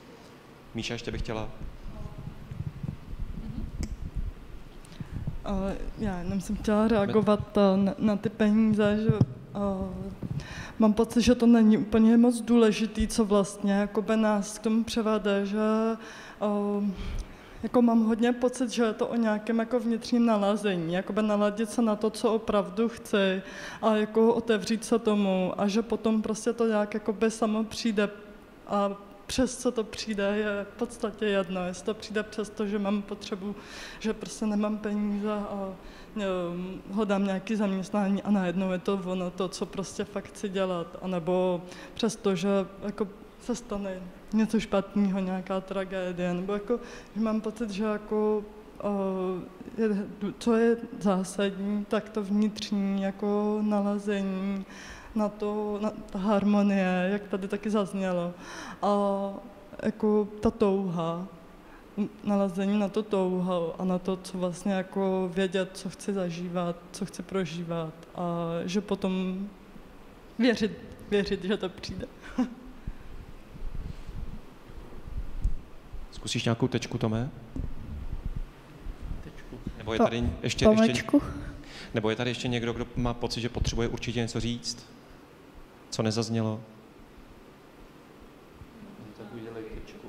Míša, ještě bych chtěla. Uh, já jenom jsem chtěla reagovat uh, na, na ty peníze, že uh, mám pocit, že to není úplně moc důležitý, co vlastně jakoby nás k tomu převede, že uh, jako mám hodně pocit, že je to o nějakém jako vnitřním nalazení, jakoby naladit se na to, co opravdu chci a jako otevřít se tomu a že potom prostě to nějak jakoby samo přijde a přes co to přijde je v podstatě jedno, jestli to přijde přes to, že mám potřebu, že prostě nemám peníze a nevím, hledám nějaké zaměstnání a najednou je to ono, to, co prostě fakt chci dělat, anebo přes to, že jako se stane něco špatného, nějaká tragédie, nebo jako, že mám pocit, že jako, uh, je, co je zásadní, tak to vnitřní jako nalazení na to, na ta harmonie, jak tady taky zaznělo, a jako ta touha, nalazení na to touha a na to, co vlastně jako vědět, co chci zažívat, co chci prožívat a že potom věřit, věřit, že to přijde. Zkusíš nějakou tečku, Tome? Tečku. Nebo je tady ještě, ještě, nebo je tady ještě někdo, kdo má pocit, že potřebuje určitě něco říct? Co nezaznělo? Tak udělej tečku.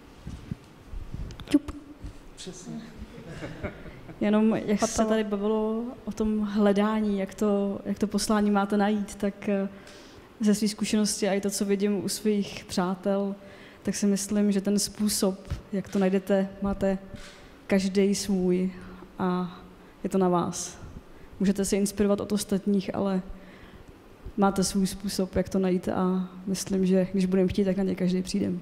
Čup. Přesně. Jenom jak se tady bavilo o tom hledání, jak to, jak to poslání máte najít, tak ze své zkušenosti a i to, co vidím u svých přátel, tak si myslím, že ten způsob, jak to najdete, máte každý svůj a je to na vás. Můžete se inspirovat od ostatních, ale máte svůj způsob, jak to najít a myslím, že když budeme chtít, tak na ně každý přijdeme.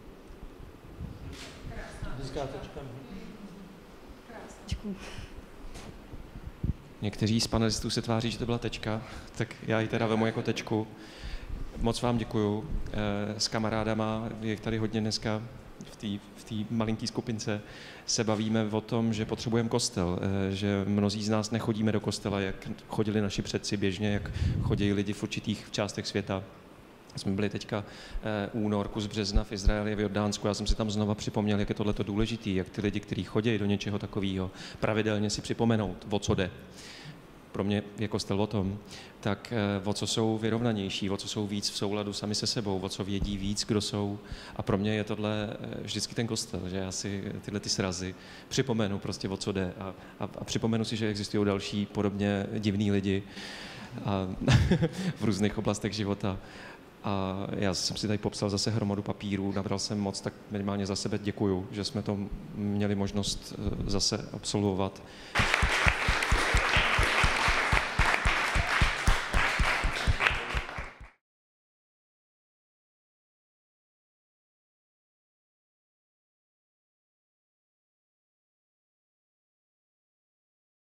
Někteří z panelistů se tváří, že to byla tečka, tak já ji teda vemu jako tečku. Moc vám děkuju. S kamarádama, je tady hodně dneska v té v té malinký skupince, se bavíme o tom, že potřebujeme kostel, že mnozí z nás nechodíme do kostela, jak chodili naši předci běžně, jak chodí lidi v určitých částech světa. Jsme byli teďka únor, kus března v Izraeli, v Jordánsku, já jsem si tam znova připomněl, jak je tohleto důležitý, jak ty lidi, kteří chodí do něčeho takového, pravidelně si připomenout, o co jde. Pro mě je kostel o tom, tak o co jsou vyrovnanější, o co jsou víc v souladu sami se sebou, o co vědí víc, kdo jsou. A pro mě je tohle vždycky ten kostel, že já si tyhle ty srazy připomenu prostě o co jde a, a, a připomenu si, že existují další podobně divní lidi a v různých oblastech života. A já jsem si tady popsal zase hromadu papírů, nabral jsem moc, tak minimálně za sebe děkuju, že jsme to měli možnost zase absolvovat.